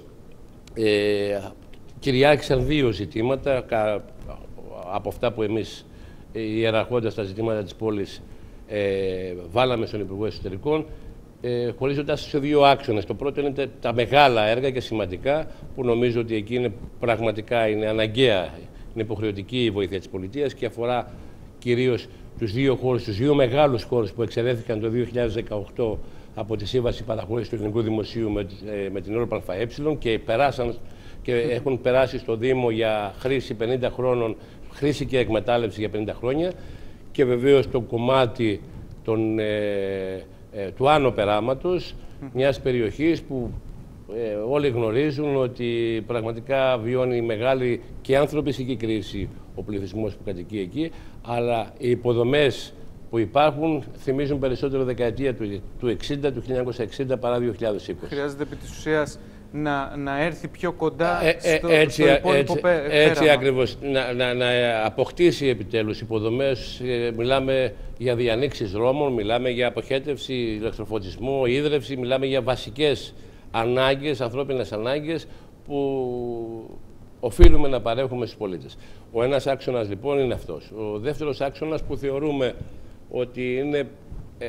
ε, κυριάρχησαν δύο ζητήματα από αυτά που εμείς, ιεραρχώντας τα ζητήματα της πόλης, ε, βάλαμε στον Υπουργό Εσωτερικών, ε, χωρίζοντας σε δύο άξονες. Το πρώτο είναι τα μεγάλα έργα και σημαντικά, που νομίζω ότι εκεί είναι, πραγματικά είναι αναγκαία. Είναι υποχρεωτική η βοήθεια της πολιτείας και αφορά κυρίως τους δύο χώρους, τους δύο μεγάλους χώρους που εξαιρέθηκαν το δύο χιλιάδες δεκαοκτώ από τη Σύμβαση Παραχώρησης του Ελληνικού Δημοσίου με, με την ΕΕ και, περάσαν, και έχουν περάσει στο Δήμο για χρήση πενήντα χρόνων, χρήση και εκμετάλλευση για πενήντα χρόνια, και βεβαίως το κομμάτι των, ε, ε, του Άνω Περάματος, μιας περιοχής που Ε, όλοι γνωρίζουν ότι πραγματικά βιώνει μεγάλη και ανθρωπιστική κρίση ο πληθυσμός που κατοικεί εκεί, αλλά οι υποδομές που υπάρχουν θυμίζουν περισσότερο δεκαετία του, του εξήντα, του χίλια εννιακόσια εξήντα παρά δύο χιλιάδες είκοσι. Χρειάζεται επί της ουσίας να, να έρθει πιο κοντά ε, ε, στο, έτσι, στο υπόλοιπο έτσι, πέραμα. Έτσι ακριβώς, να, να, να αποκτήσει επιτέλους υποδομές. Ε, μιλάμε για διανοίξεις δρόμων, μιλάμε για αποχέτευση, ηλεκτροφωτισμό, ίδρυυση, μιλάμε για βασικές ανάγκες, ανθρώπινες ανάγκες που οφείλουμε να παρέχουμε στους πολίτες. Ο ένας άξονας λοιπόν είναι αυτός. Ο δεύτερος άξονας που θεωρούμε ότι είναι ε,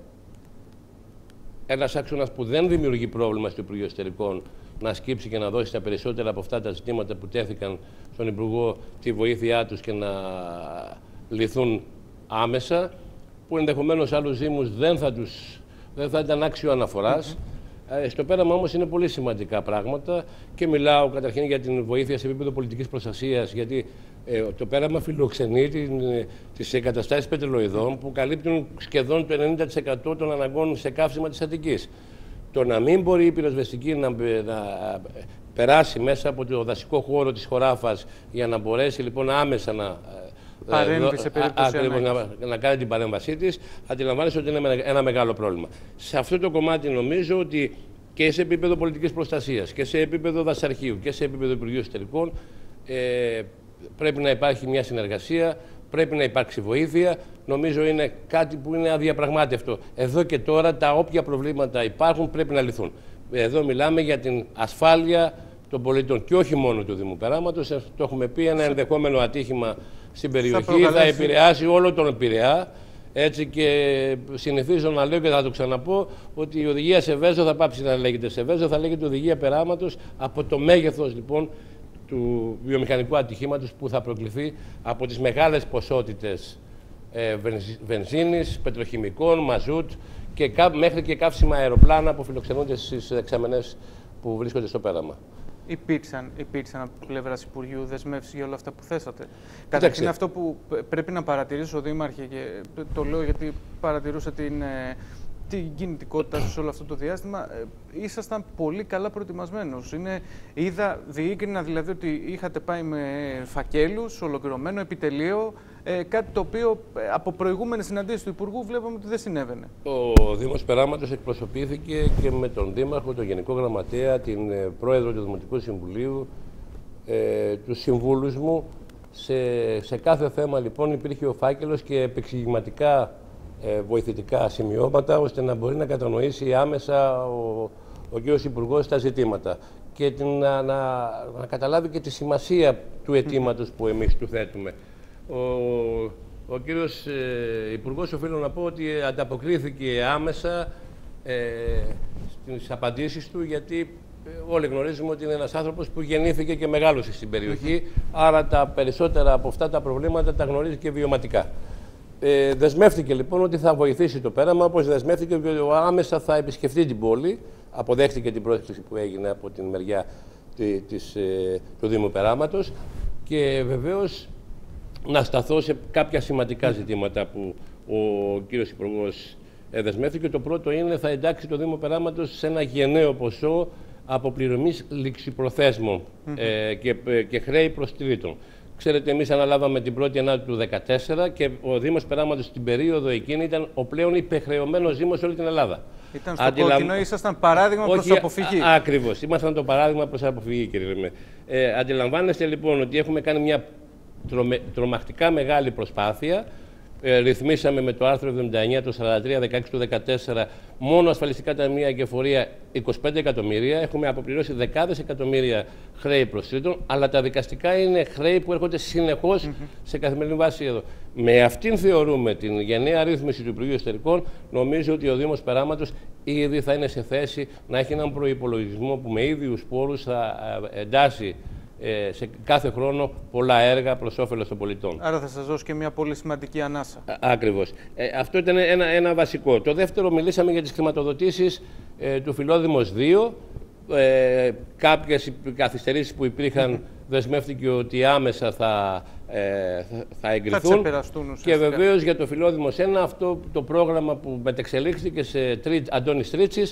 ένας άξονας που δεν δημιουργεί πρόβλημα στο Υπουργείο Εσωτερικών να σκύψει και να δώσει τα περισσότερα από αυτά τα ζητήματα που τέθηκαν στον Υπουργό, τη βοήθειά τους και να λυθούν άμεσα, που ενδεχομένως άλλους δήμους δεν θα, τους, δεν θα ήταν άξιο αναφοράς. Mm-hmm. Στο πέραμα όμως είναι πολύ σημαντικά πράγματα και μιλάω καταρχήν για την βοήθεια σε επίπεδο πολιτικής προστασίας, γιατί ε, το πέραμα φιλοξενεί την, τις εγκαταστάσεις πετρελοειδών που καλύπτουν σχεδόν το ενενήντα τοις εκατό των αναγκών σε καύσιμα της Αττικής. Το να μην μπορεί η πυροσβεστική να, να περάσει μέσα από το δασικό χώρο της Χωράφας για να μπορέσει λοιπόν άμεσα να παρέμβει σε περίπτωση ακριβώς, να, να κάνει την παρέμβασή της, αντιλαμβάνεσαι ότι είναι ένα μεγάλο πρόβλημα. Σε αυτό το κομμάτι νομίζω ότι και σε επίπεδο πολιτικής προστασίας και σε επίπεδο δασαρχείου και σε επίπεδο Υπουργείου Εσωτερικών ε, πρέπει να υπάρχει μια συνεργασία, πρέπει να υπάρξει βοήθεια. Νομίζω είναι κάτι που είναι αδιαπραγμάτευτο. Εδώ και τώρα τα όποια προβλήματα υπάρχουν πρέπει να λυθούν. Εδώ μιλάμε για την ασφάλεια των πολιτών και όχι μόνο του Δήμου Περάματος. Το έχουμε πει, ένα ενδεχόμενο ατύχημα στην περιοχή θα, προκαλέσει... θα επηρεάσει όλο τον Πειραιά. Έτσι, και συνηθίζω να λέω και θα το ξαναπώ ότι η οδηγία Σεβέζο θα πάψει να λέγεται Σεβέζο, θα λέγεται οδηγία Περάματος, από το μέγεθος λοιπόν του βιομηχανικού ατυχήματος που θα προκληθεί από τις μεγάλες ποσότητες ε, βενζίνης, πετροχημικών, μαζούτ και μέχρι και καύσιμα αεροπλάνα που φιλοξενούνται στις δεξαμενές που βρίσκονται στο πέραμα. Υπήρξαν, υπήρξαν από πλευρά Υπουργείου δεσμεύσεις για όλα αυτά που θέσατε. Καταρχήν, αυτό που πρέπει να παρατηρήσω, Δήμαρχε, και το λέω γιατί παρατηρούσα την, την κινητικότητα σας όλο αυτό το διάστημα, ήσασταν πολύ καλά προετοιμασμένος. Είναι, είδα, διείκρινα δηλαδή ότι είχατε πάει με φακέλους, ολοκληρωμένο επιτελείο, ε, κάτι το οποίο από προηγούμενες συναντήσεις του Υπουργού βλέπαμε ότι δεν συνέβαινε. Ο Δήμος Περάματος εκπροσωπήθηκε και με τον Δήμαρχο, τον Γενικό Γραμματέα, την ε, Πρόεδρο του Δημοτικού Συμβουλίου, ε, τους συμβούλους μου. Σε, σε κάθε θέμα λοιπόν υπήρχε ο φάκελος και επεξηγηματικά ε, βοηθητικά σημειώματα, ώστε να μπορεί να κατανοήσει άμεσα ο, ο κ. Υπουργός τα ζητήματα και την, να, να, να καταλάβει και τη σημασία του αιτήματος που εμείς του θέτουμε. Ο, ο κύριος ε, Υπουργός, οφείλω να πω ότι ανταποκρίθηκε άμεσα ε, τις απαντήσεις του, γιατί όλοι γνωρίζουμε ότι είναι ένας άνθρωπος που γεννήθηκε και μεγάλωσε στην περιοχή, mm-hmm. άρα τα περισσότερα από αυτά τα προβλήματα τα γνωρίζει και βιωματικά. Ε, δεσμεύτηκε λοιπόν ότι θα βοηθήσει το πέραμα, όπως δεσμεύτηκε ότι άμεσα θα επισκεφτεί την πόλη, αποδέχτηκε την πρόσκληση που έγινε από την μεριά της, ε, του Δήμου Περάματος και βεβαίως να σταθώ σε κάποια σημαντικά ζητήματα που ο κύριος Υπουργός ε, δεσμεύτηκε. Το πρώτο είναι θα εντάξει το Δήμο Περάματος σε ένα γενναίο ποσό αποπληρωμής ληξιπροθέσμων mm-hmm. ε, και, ε, και χρέη προς τρίτων. Ξέρετε, εμείς αναλάβαμε την πρώτη ανάτη του δύο χιλιάδες δεκατέσσερα και ο Δήμος Περάματος στην περίοδο εκείνη ήταν ο πλέον υπερχρεωμένος Δήμος σε όλη την Ελλάδα. Ήταν στο Αντιλαμ... κόκκινο, ήσασταν παράδειγμα προς Όχι, αποφυγή. Α, ακριβώς, ήμασταν το παράδειγμα προς αποφυγή, κύριε Λεμέ. Ε, αντιλαμβάνεστε λοιπόν ότι έχουμε κάνει μια τρομε... τρομακτικά μεγάλη προσπάθεια. Ε, ρυθμίσαμε με το άρθρο εβδομήντα εννέα, το σαράντα τρία δεκαέξι του δεκατέσσερα μόνο ασφαλιστικά ταμεία και εφορία είκοσι πέντε εκατομμύρια. Έχουμε αποπληρώσει δεκάδες εκατομμύρια χρέη προς τρίτων, αλλά τα δικαστικά είναι χρέη που έρχονται συνεχώς mm-hmm. σε καθημερινή βάση εδώ. Με αυτήν θεωρούμε την γενναία ρύθμιση του Υπουργείου Εσωτερικών, νομίζω ότι ο Δήμος Περάματος ήδη θα είναι σε θέση να έχει έναν προϋπολογισμό που με ίδιους πόρους θα εντάσσει σε κάθε χρόνο πολλά έργα προς όφελος των πολιτών. Άρα θα σας δώσω και μια πολύ σημαντική ανάσα. Α, ακριβώς. Ε, αυτό ήταν ένα, ένα βασικό. Το δεύτερο, μιλήσαμε για τις χρηματοδοτήσεις ε, του Φιλόδημος δύο. Ε, κάποιες καθυστερήσεις που υπήρχαν δεσμεύτηκε ότι άμεσα θα, ε, θα, θα εγκριθούν. Και βεβαίως για το Φιλόδημος ένα, αυτό το πρόγραμμα που μετεξελίχθηκε σε τρί, Αντώνης Τρίτσης,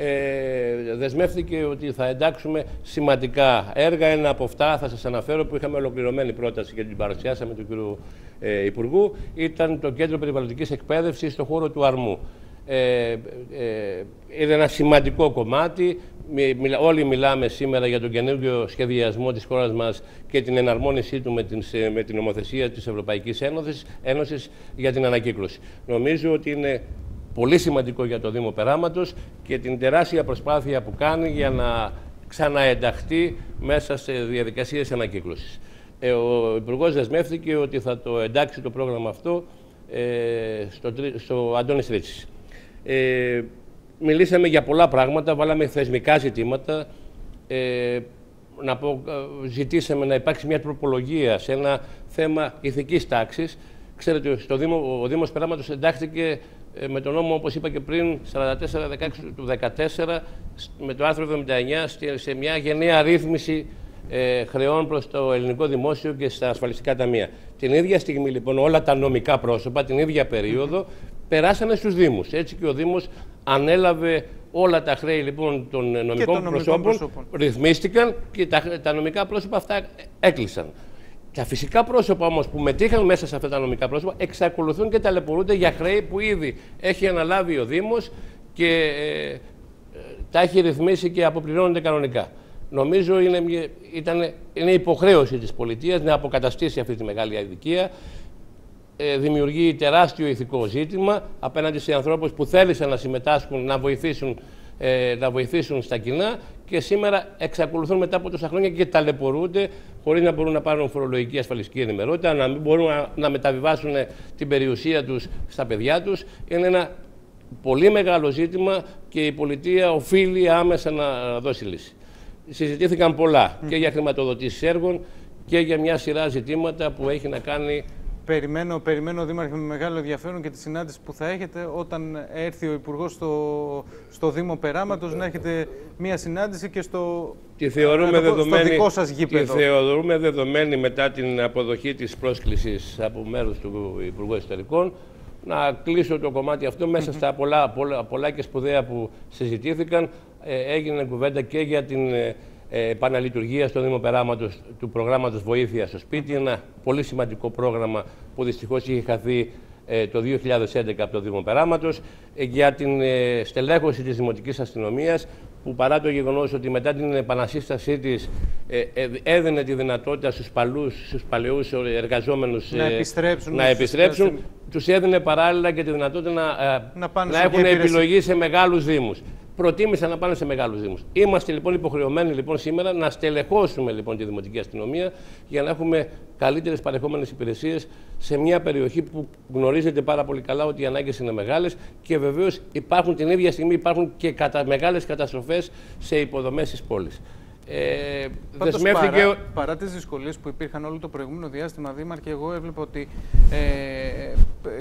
ε, δεσμεύτηκε ότι θα εντάξουμε σημαντικά έργα. Ένα από αυτά θα σας αναφέρω που είχαμε ολοκληρωμένη πρόταση και την παρουσιάσαμε του κ. Ε, Υπουργού, ήταν το Κέντρο Περιβαλλοντικής Εκπαίδευσης στον χώρο του Αρμού. Ε, ε, είναι ένα σημαντικό κομμάτι. Μιλα, όλοι μιλάμε σήμερα για τον καινούργιο σχεδιασμό της χώρας μας και την εναρμόνισή του με την, με την νομοθεσία της Ευρωπαϊκής Ένωσης, Ένωσης για την ανακύκλωση. Νομίζω ότι είναι πολύ σημαντικό για το Δήμο Περάματος και την τεράστια προσπάθεια που κάνει για να ξαναενταχθεί μέσα σε διαδικασίες ανακύκλωσης. Ε, ο Υπουργός δεσμεύτηκε ότι θα το εντάξει το πρόγραμμα αυτό ε, στο, στο Αντώνης Τρίτσης. Ε, μιλήσαμε για πολλά πράγματα, βάλαμε θεσμικά ζητήματα. Ε, να πω, ζητήσαμε να υπάρξει μια τροπολογία σε ένα θέμα ηθικής τάξης. Ξέρετε, στο Δήμο, ο Δήμος Περάματος εντάχθηκε ε, με τον νόμο, όπως είπα και πριν, σαράντα τέσσερα δεκαέξι του δεκατέσσερα, με το άρθρο εβδομήντα εννέα, σε μια γενναία ρύθμιση ε, χρεών προς το ελληνικό δημόσιο και στα ασφαλιστικά ταμεία. Την ίδια στιγμή, λοιπόν, όλα τα νομικά πρόσωπα, την ίδια περίοδο, περάσανε στους Δήμους. Έτσι και ο Δήμος ανέλαβε όλα τα χρέη λοιπόν, των νομικών, των προσώπων, προσώπων, ρυθμίστηκαν και τα, τα νομικά πρόσωπα αυτά έκλεισαν. Τα φυσικά πρόσωπα όμως που μετήχαν μέσα σε αυτά τα νομικά πρόσωπα εξακολουθούν και ταλαιπωρούνται για χρέη που ήδη έχει αναλάβει ο Δήμος και ε, τα έχει ρυθμίσει και αποπληρώνονται κανονικά. Νομίζω είναι, ήταν, είναι υποχρέωση της πολιτείας να αποκαταστήσει αυτή τη μεγάλη αδικία. Ε, δημιουργεί τεράστιο ηθικό ζήτημα απέναντι σε ανθρώπους που θέλησαν να συμμετάσχουν, να βοηθήσουν, ε, να βοηθήσουν στα κοινά και σήμερα εξακολουθούν μετά από τόσα χρόνια και ταλαιπωρούνται χωρίς να μπορούν να πάρουν φορολογική ασφαλιστική ενημερότητα, να μην μπορούν να, να μεταβιβάσουν την περιουσία τους στα παιδιά τους. Είναι ένα πολύ μεγάλο ζήτημα και η πολιτεία οφείλει άμεσα να δώσει λύση. Συζητήθηκαν πολλά mm. και για χρηματοδοτήσεις έργων και για μια σειρά ζητήματα που έχει να κάνει. Περιμένω, περιμένω, Δήμαρχε, με μεγάλο ενδιαφέρον και τη συνάντηση που θα έχετε όταν έρθει ο Υπουργός στο, στο Δήμο Περάματος, να έχετε μία συνάντηση και στο, τη θεωρούμε πω, δεδομένη, στο δικό σας γήπεδο. Τη θεωρούμε δεδομένη μετά την αποδοχή της πρόσκλησης από μέρους του Υπουργού Εσωτερικών να κλείσω το κομμάτι αυτό μέσα mm-hmm. στα πολλά, πολλά, πολλά και σπουδαία που συζητήθηκαν. Ε, έγινε κουβέντα και για την επαναλειτουργία στο Δήμο Περάματος του προγράμματος Βοήθεια στο Σπίτι, ένα πολύ σημαντικό πρόγραμμα που δυστυχώς είχε χαθεί ε, το δύο χιλιάδες έντεκα από το Δήμο Περάματος, ε, για την ε, στελέχωση της Δημοτικής Αστυνομίας, που παρά το γεγονός ότι μετά την επανασύστασή της ε, ε, έδινε τη δυνατότητα στους, παλούς, στους παλαιούς εργαζόμενους να ε, επιστρέψουν, να επιστρέψουν τους έδινε παράλληλα και τη δυνατότητα να, ε, να, να έχουν επιλογή σε μεγάλους δήμους. προτίμησαν να πάνε σε μεγάλους δήμους. Είμαστε λοιπόν υποχρεωμένοι λοιπόν σήμερα να στελεχώσουμε λοιπόν τη Δημοτική Αστυνομία για να έχουμε καλύτερες παρεχόμενες υπηρεσίες σε μια περιοχή που γνωρίζετε πάρα πολύ καλά ότι οι ανάγκες είναι μεγάλες και βεβαίως υπάρχουν την ίδια στιγμή υπάρχουν και κατα... μεγάλες καταστροφές σε υποδομές της πόλης. Ε, Πάντως, δεσμεύτηκε... παρά, παρά τις δυσκολίες που υπήρχαν όλο το προηγούμενο διάστημα, Δήμαρχε, εγώ έβλεπα ότι ε,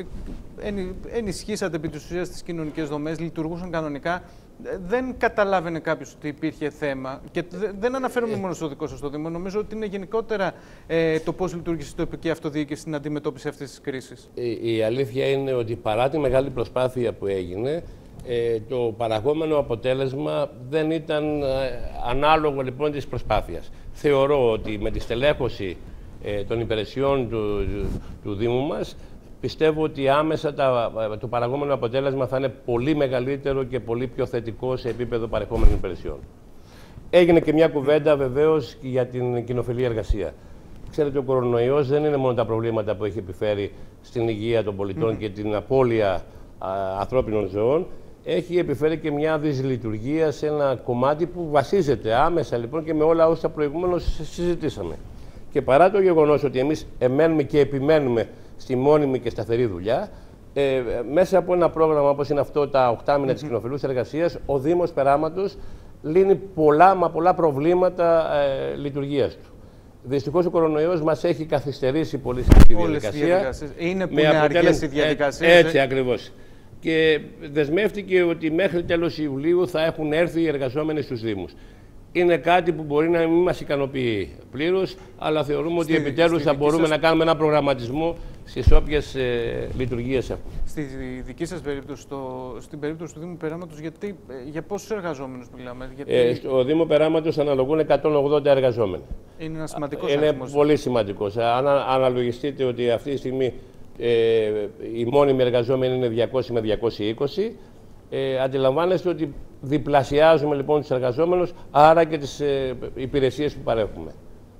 εν, ενισχύσατε επί της ουσίας τις κοινωνικές δομές, λειτουργούσαν κανονικά. Δεν καταλάβαινε κάποιος ότι υπήρχε θέμα. Και δεν αναφέρομαι μόνο στο δικό σας το Δήμο. Νομίζω ότι είναι γενικότερα ε, το πώς λειτουργήσε η τοπική αυτοδιοίκηση στην αντιμετώπιση αυτής της κρίσης. Η, η αλήθεια είναι ότι παρά τη μεγάλη προσπάθεια που έγινε, Ε, το παραγόμενο αποτέλεσμα δεν ήταν ε, ανάλογο λοιπόν της προσπάθειας. Θεωρώ ότι με τη στελέχωση ε, των υπηρεσιών του, του, του Δήμου μας, πιστεύω ότι άμεσα τα, το παραγόμενο αποτέλεσμα θα είναι πολύ μεγαλύτερο και πολύ πιο θετικό σε επίπεδο παρεχόμενων υπηρεσιών. Έγινε και μια κουβέντα βεβαίως για την κοινοφιλή εργασία. Ξέρετε, ο κορονοϊός δεν είναι μόνο τα προβλήματα που έχει επιφέρει στην υγεία των πολιτών mm-hmm. και την απώλεια α, ανθρώπινων ζωών. Έχει επιφέρει και μια δυσλειτουργία σε ένα κομμάτι που βασίζεται άμεσα λοιπόν και με όλα όσα προηγούμενως συζητήσαμε. Και παρά το γεγονός ότι εμείς εμένουμε και επιμένουμε στη μόνιμη και σταθερή δουλειά, ε, μέσα από ένα πρόγραμμα όπως είναι αυτό τα οκτώ μήνα mm-hmm. της κοινοφιλούς εργασίας, ο Δήμος Περάματος λύνει πολλά μα πολλά προβλήματα ε, λειτουργίας του. Δυστυχώς ο κορονοϊός μας έχει καθυστερήσει πολύ στη διαδικασία. Είναι που είναι αργές οι διαδικασίες. Ε, έτσι ακριβώς. Και δεσμεύτηκε ότι μέχρι τέλος Ιουλίου θα έχουν έρθει οι εργαζόμενοι στους Δήμους. Είναι κάτι που μπορεί να μην μας ικανοποιεί πλήρως, αλλά θεωρούμε ότι στη, επιτέλους θα μπορούμε σας... να κάνουμε ένα προγραμματισμό στις όποιες ε, λειτουργίες έχουμε. Στη δική σας περίπτωση, στο, στην περίπτωση του Δήμου Περάματος, γιατί, για πόσους εργαζόμενους μιλάμε? Γιατί... Ε, στο Δήμο Περάματος αναλογούν εκατόν ογδόντα εργαζόμενοι. Είναι ένα σημαντικός Είναι αριθμός. Πολύ σημαντικός. Αν αναλογιστείτε ότι αυτή τη στιγμή Ε, οι μόνιμοι εργαζόμενοι είναι διακόσιοι με διακόσιοι είκοσι. Ε, αντιλαμβάνεστε ότι διπλασιάζουμε λοιπόν τους εργαζόμενους, άρα και τις ε, υπηρεσίες που παρέχουμε.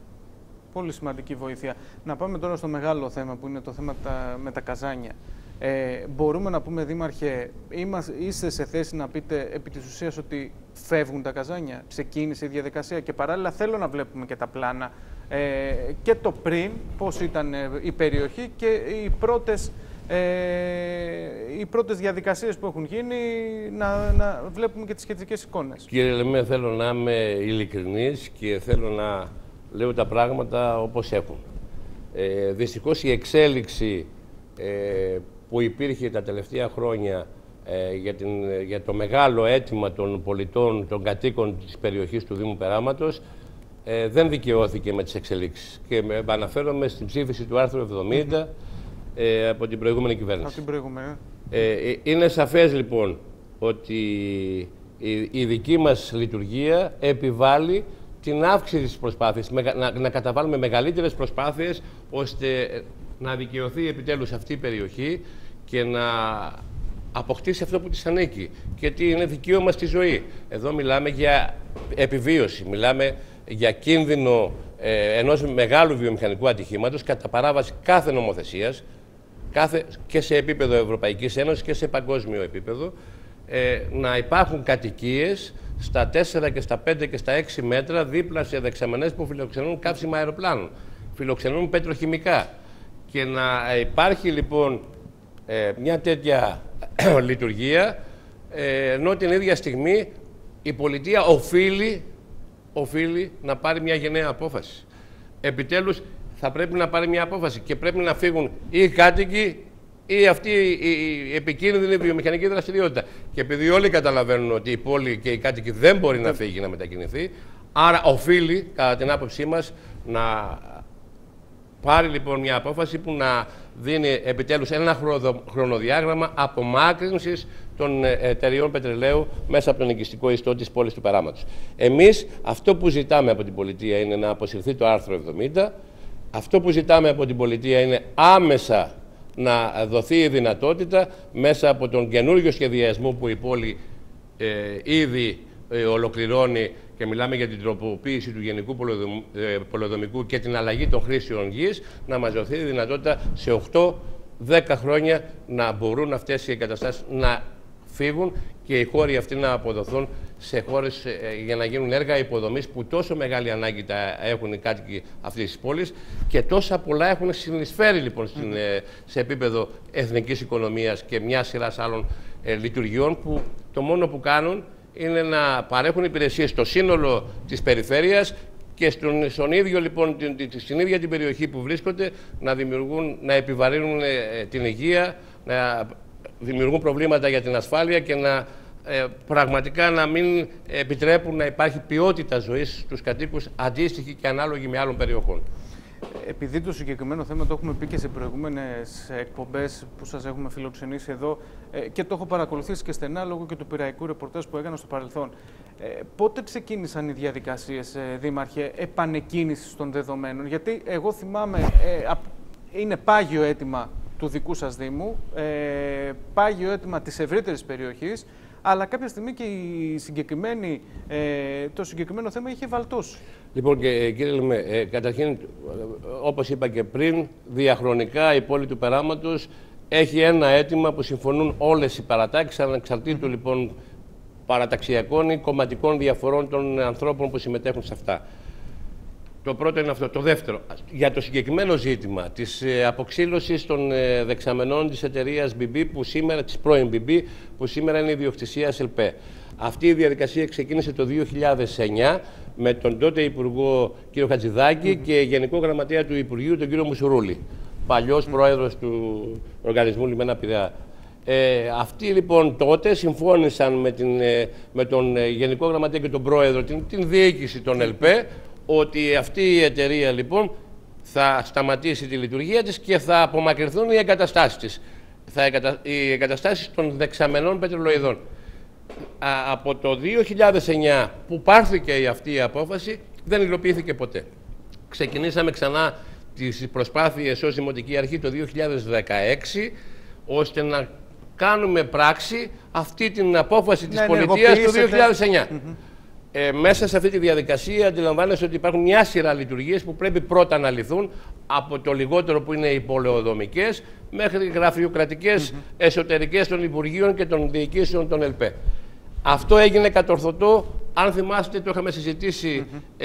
Πολύ σημαντική βοήθεια. Να πάμε τώρα στο μεγάλο θέμα που είναι το θέμα τα, με τα καζάνια. Ε, μπορούμε να πούμε, Δήμαρχε, είμαστε, είστε σε θέση να πείτε επί της ουσίας ότι φεύγουν τα καζάνια, ξεκίνησε η διαδικασία και παράλληλα θέλω να βλέπουμε και τα πλάνα ε, και το πριν, πώς ήταν η περιοχή και οι πρώτες, ε, οι πρώτες διαδικασίες που έχουν γίνει, να, να βλέπουμε και τις σχετικές εικόνες. Κύριε Λεμέ, θέλω να είμαι ειλικρινής και θέλω να λέω τα πράγματα όπως έχουν. Ε, δυστυχώς η εξέλιξη ε, που υπήρχε τα τελευταία χρόνια ε, για, την, για το μεγάλο αίτημα των πολιτών, των κατοίκων της περιοχής του Δήμου Περάματος ε, δεν δικαιώθηκε με τις εξελίξεις. Και με, αναφέρομαι στην ψήφιση του άρθρου εβδομήντα mm-hmm. ε, από την προηγούμενη κυβέρνηση. Από την προηγούμενη. Ε, είναι σαφές λοιπόν ότι η, η δική μας λειτουργία επιβάλλει την αύξηση της προσπάθειας, να, να καταβάλουμε μεγαλύτερες προσπάθειες ώστε να δικαιωθεί επιτέλους αυτή η περιοχή και να αποκτήσει αυτό που της ανήκει και τι είναι δικαίωμα στη ζωή. Εδώ μιλάμε για επιβίωση, μιλάμε για κίνδυνο ε, ενός μεγάλου βιομηχανικού ατυχήματος κατά παράβαση κάθε νομοθεσίας, κάθε, και σε επίπεδο Ευρωπαϊκής Ένωσης και σε παγκόσμιο επίπεδο, ε, να υπάρχουν κατοικίες στα τέσσερα και στα πέντε και στα έξι μέτρα δίπλα σε δεξαμενές που φιλοξενούν καύσιμα αεροπλάνων, φιλοξενούν πετροχημικά. Και να υπάρχει λοιπόν ε, μια τέτοια λειτουργία, ε, ενώ την ίδια στιγμή η πολιτεία οφείλει, οφείλει να πάρει μια γενναία απόφαση. Επιτέλους θα πρέπει να πάρει μια απόφαση και πρέπει να φύγουν ή οι κάτοικοι ή αυτή η επικίνδυνη βιομηχανική δραστηριότητα. Και επειδή όλοι καταλαβαίνουν ότι η πόλη και οι κάτοικοι δεν μπορεί να φύγει, να μετακινηθεί, άρα οφείλει, κατά την άποψή μας, να πάρει λοιπόν μια απόφαση που να δίνει επιτέλους ένα χρονοδιάγραμμα απομάκρυνσης των εταιριών πετρελαίου μέσα από τον οικιστικό ιστό της πόλης του Περάματος. Εμείς αυτό που ζητάμε από την πολιτεία είναι να αποσυρθεί το άρθρο εβδομήντα. Αυτό που ζητάμε από την πολιτεία είναι άμεσα να δοθεί η δυνατότητα μέσα από τον καινούργιο σχεδιασμό που η πόλη ε, ήδη ε, ολοκληρώνει και μιλάμε για την τροποποίηση του Γενικού Πολεοδομικού και την αλλαγή των χρήσεων γης, να μας δοθεί η δυνατότητα σε οκτώ δέκα χρόνια να μπορούν αυτές οι εγκαταστάσεις να φύγουν και οι χώροι αυτοί να αποδοθούν σε χώρες για να γίνουν έργα υποδομής που τόσο μεγάλη ανάγκη τα έχουν οι κάτοικοι αυτής της πόλης και τόσα πολλά έχουν συνεισφέρει λοιπόν στην, σε επίπεδο εθνικής οικονομίας και μια σειρά άλλων ε, λειτουργιών που το μόνο που κάνουν είναι να παρέχουν υπηρεσίες στο σύνολο της περιφέρειας και στον, στον ίδιο, λοιπόν, την, στην ίδια την περιοχή που βρίσκονται να δημιουργούν, να επιβαρύνουν ε, την υγεία, να δημιουργούν προβλήματα για την ασφάλεια και να ε, πραγματικά να μην επιτρέπουν να υπάρχει ποιότητα ζωής στους κατοίκους αντίστοιχη και ανάλογη με άλλων περιοχών. Επειδή το συγκεκριμένο θέμα το έχουμε πει και σε προηγούμενες εκπομπές που σας έχουμε φιλοξενήσει εδώ ε, και το έχω παρακολουθήσει και στενά λόγω και του πειραϊκού ρεπορτάζ που έκανα στο παρελθόν. Ε, πότε ξεκίνησαν οι διαδικασίες, ε, Δήμαρχε, επανεκκίνησης των δεδομένων? Γιατί εγώ θυμάμαι, ε, α, είναι πάγιο αίτημα του δικού σας Δήμου, ε, πάγιο αίτημα της ευρύτερης περιοχής, αλλά κάποια στιγμή και η συγκεκριμένη, ε, το συγκεκριμένο θέμα είχε βαλτώσει. Λοιπόν, και, κύριε Λεμέ, ε, καταρχήν, όπως είπα και πριν, διαχρονικά η πόλη του Περάματος έχει ένα αίτημα που συμφωνούν όλες οι παρατάξεις, ανεξαρτήτου mm-hmm. λοιπόν παραταξιακών ή κομματικών διαφορών των ανθρώπων που συμμετέχουν σε αυτά. Το πρώτο είναι αυτό. Το δεύτερο, για το συγκεκριμένο ζήτημα της ε, αποξήλωσης των ε, δεξαμενών της εταιρείας μπι μπι, που σήμερα, της πρώην μπι μπι, που σήμερα είναι ιδιοκτησία ΕΛΠΕ. Αυτή η διαδικασία ξεκίνησε το δύο χιλιάδες εννιά με τον τότε Υπουργό κ. Χατζηδάκη mm-hmm. και Γενικό Γραμματέα του Υπουργείου, τον κ. Μουσουρούλη, παλιός mm-hmm. πρόεδρος του Οργανισμού Λιμένα Πειραιά. Ε, αυτοί λοιπόν τότε συμφώνησαν με, την, ε, με τον ε, Γενικό Γραμματέα και τον Πρόεδρο, την, την διοίκηση των ΕΛΠΕ, ότι αυτή η εταιρεία λοιπόν θα σταματήσει τη λειτουργία της και θα απομακρυνθούν οι εγκαταστάσεις της. Θα εγκατα... Οι εγκαταστάσεις των δεξαμενών πετρελοειδών. Α, από το δύο χιλιάδες εννιά που πάρθηκε αυτή η απόφαση δεν υλοποιήθηκε ποτέ. Ξεκινήσαμε ξανά τις προσπάθειες ως Δημοτική Αρχή το δύο χιλιάδες δεκαέξι ώστε να κάνουμε πράξη αυτή την απόφαση της ναι, πολιτείας ναι, του δύο χιλιάδες εννιά. Mm-hmm. Ε, μέσα σε αυτή τη διαδικασία αντιλαμβάνεσαι ότι υπάρχουν μια σειρά λειτουργίες που πρέπει πρώτα να λυθούν, από το λιγότερο που είναι οι πολεοδομικές μέχρι γραφειοκρατικές mm-hmm. εσωτερικές των Υπουργείων και των διοικήσεων των ΕΛΠΕ. Αυτό έγινε κατορθωτό, αν θυμάστε το είχαμε συζητήσει mm-hmm. ε,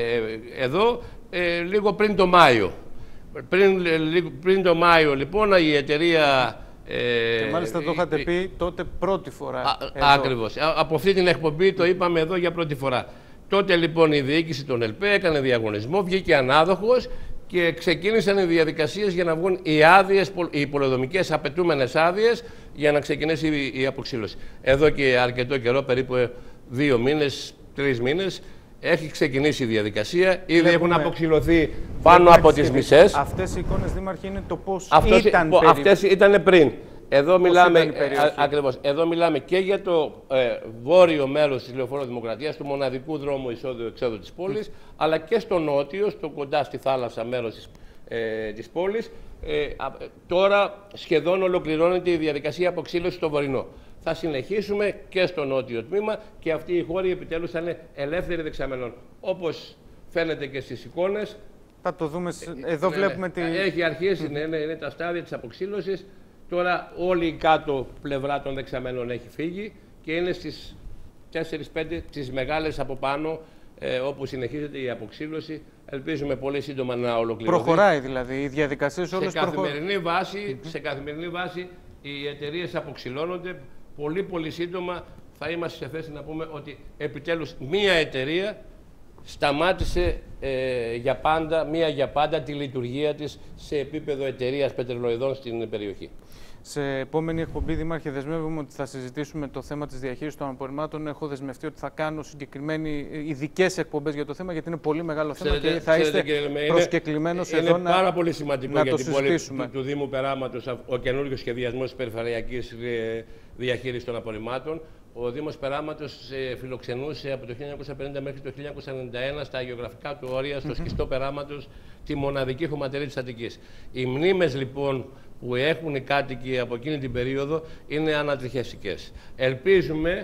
εδώ ε, λίγο πριν το Μάιο. Πριν, λίγο, πριν το Μάιο λοιπόν η εταιρεία... Και μάλιστα το είχατε πει τότε πρώτη φορά. Ακριβώς. Από αυτή την εκπομπή το είπαμε εδώ για πρώτη φορά. Τότε λοιπόν η διοίκηση των ΕΛΠΕ έκανε διαγωνισμό, βγήκε ανάδοχος και ξεκίνησαν οι διαδικασίες για να βγουν οι άδειες, οι πολεοδομικές απαιτούμενες άδειες για να ξεκινήσει η αποξήλωση. Εδώ και αρκετό καιρό, περίπου δύο μήνες, τρεις μήνες, έχει ξεκινήσει η διαδικασία. Ήδη έχουν αποξηλωθεί πάνω από τις μισές. Αυτές οι εικόνες, Δήμαρχε, είναι το πώς Αυτός, ήταν περί... Αυτές ήταν πριν. Εδώ μιλάμε, α, ακριβώς, εδώ μιλάμε και για το ε, βόρειο μέρος της Λεωφόρου Δημοκρατίας, του μοναδικού δρόμου εισόδου-εξόδου της πόλης, mm. αλλά και στο νότιο, στο κοντά στη θάλασσα μέρος της, ε, της πόλης. Ε, α, τώρα σχεδόν ολοκληρώνεται η διαδικασία αποξήλωσης στο βορεινό. Θα συνεχίσουμε και στο νότιο τμήμα και αυτοί οι χώροι επιτέλους θα είναι ελεύθεροι δεξαμενών. Όπως φαίνεται και στις εικόνες. Θα το δούμε. Εδώ ναι, βλέπουμε ναι, τη... Έχει αρχίσει, ναι, ναι, είναι τα στάδια της αποξήλωσης. Τώρα όλη η κάτω πλευρά των δεξαμένων έχει φύγει και είναι στις τέσσερις πέντε τις μεγάλες από πάνω ε, όπου συνεχίζεται η αποξήλωση. Ελπίζουμε πολύ σύντομα να ολοκληρωθεί. Προχωράει δηλαδή, οι διαδικασίες όλες προχωρούν. Βάση, σε καθημερινή βάση οι εταιρείες αποξηλώνονται. Πολύ πολύ σύντομα θα είμαστε σε θέση να πούμε ότι επιτέλους μία εταιρεία σταμάτησε ε, για πάντα, μία για πάντα τη λειτουργία της σε επίπεδο εταιρείας πετρελοειδών στην περιοχή. Σε επόμενη εκπομπή, Δήμαρχε, δεσμεύομαι ότι θα συζητήσουμε το θέμα της διαχείρισης των απορριμμάτων. Έχω δεσμευτεί ότι θα κάνω συγκεκριμένοι ειδικές εκπομπές για το θέμα, γιατί είναι πολύ μεγάλο θέμα ξέρετε, και θα είστε προσκεκλημένος εδώ είναι πάρα πολύ σημαντικό να για το την πόλη του, του Δήμου Περάματος ο καινούργιος σχεδιασμός της περιφερειακής διαχείρισης των απορριμμάτων. Ο Δήμος Περάματος ε, φιλοξενούσε από το χίλια εννιακόσια πενήντα μέχρι το χίλια εννιακόσια ενενήντα ένα στα γεωγραφικά του όρια, στο σκιστό Περάματος, τη μοναδική χωματερή της Αττικής. Οι μνήμες λοιπόν που έχουν οι κάτοικοι από εκείνη την περίοδο είναι ανατριχιαστικές. Ελπίζουμε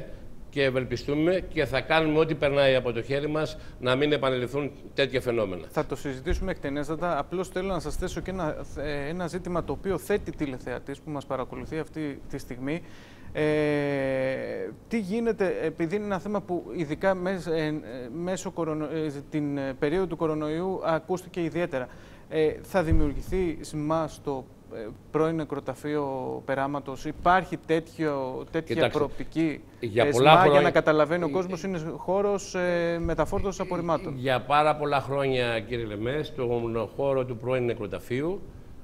και ευελπιστούμε και θα κάνουμε ό,τι περνάει από το χέρι μας να μην επανελειφθούν τέτοια φαινόμενα. Θα το συζητήσουμε εκτενέστατα. Απλώς θέλω να σας θέσω και ένα, ένα ζήτημα το οποίο θέτει τηλεθεατής που μας παρακολουθεί αυτή τη στιγμή. Ε, τι γίνεται, επειδή είναι ένα θέμα που ειδικά μέσω, ε, μέσω κορονο, ε, την περίοδο του κορονοϊού ακούστηκε ιδιαίτερα. Ε, θα δημιουργηθεί ΣΜΑ στο ε, πρώην νεκροταφείο Περάματος? Υπάρχει τέτοιο, τέτοια Κοιτάξτε, προοπτική για, ε, πολλά ΣΜΑ χρόνια... για να καταλαβαίνει ο κόσμος είναι χώρος ε, μεταφόρτωσης απορριμμάτων? Για πάρα πολλά χρόνια, κύριε Λεμέ, στον χώρο του πρώην νεκροταφείου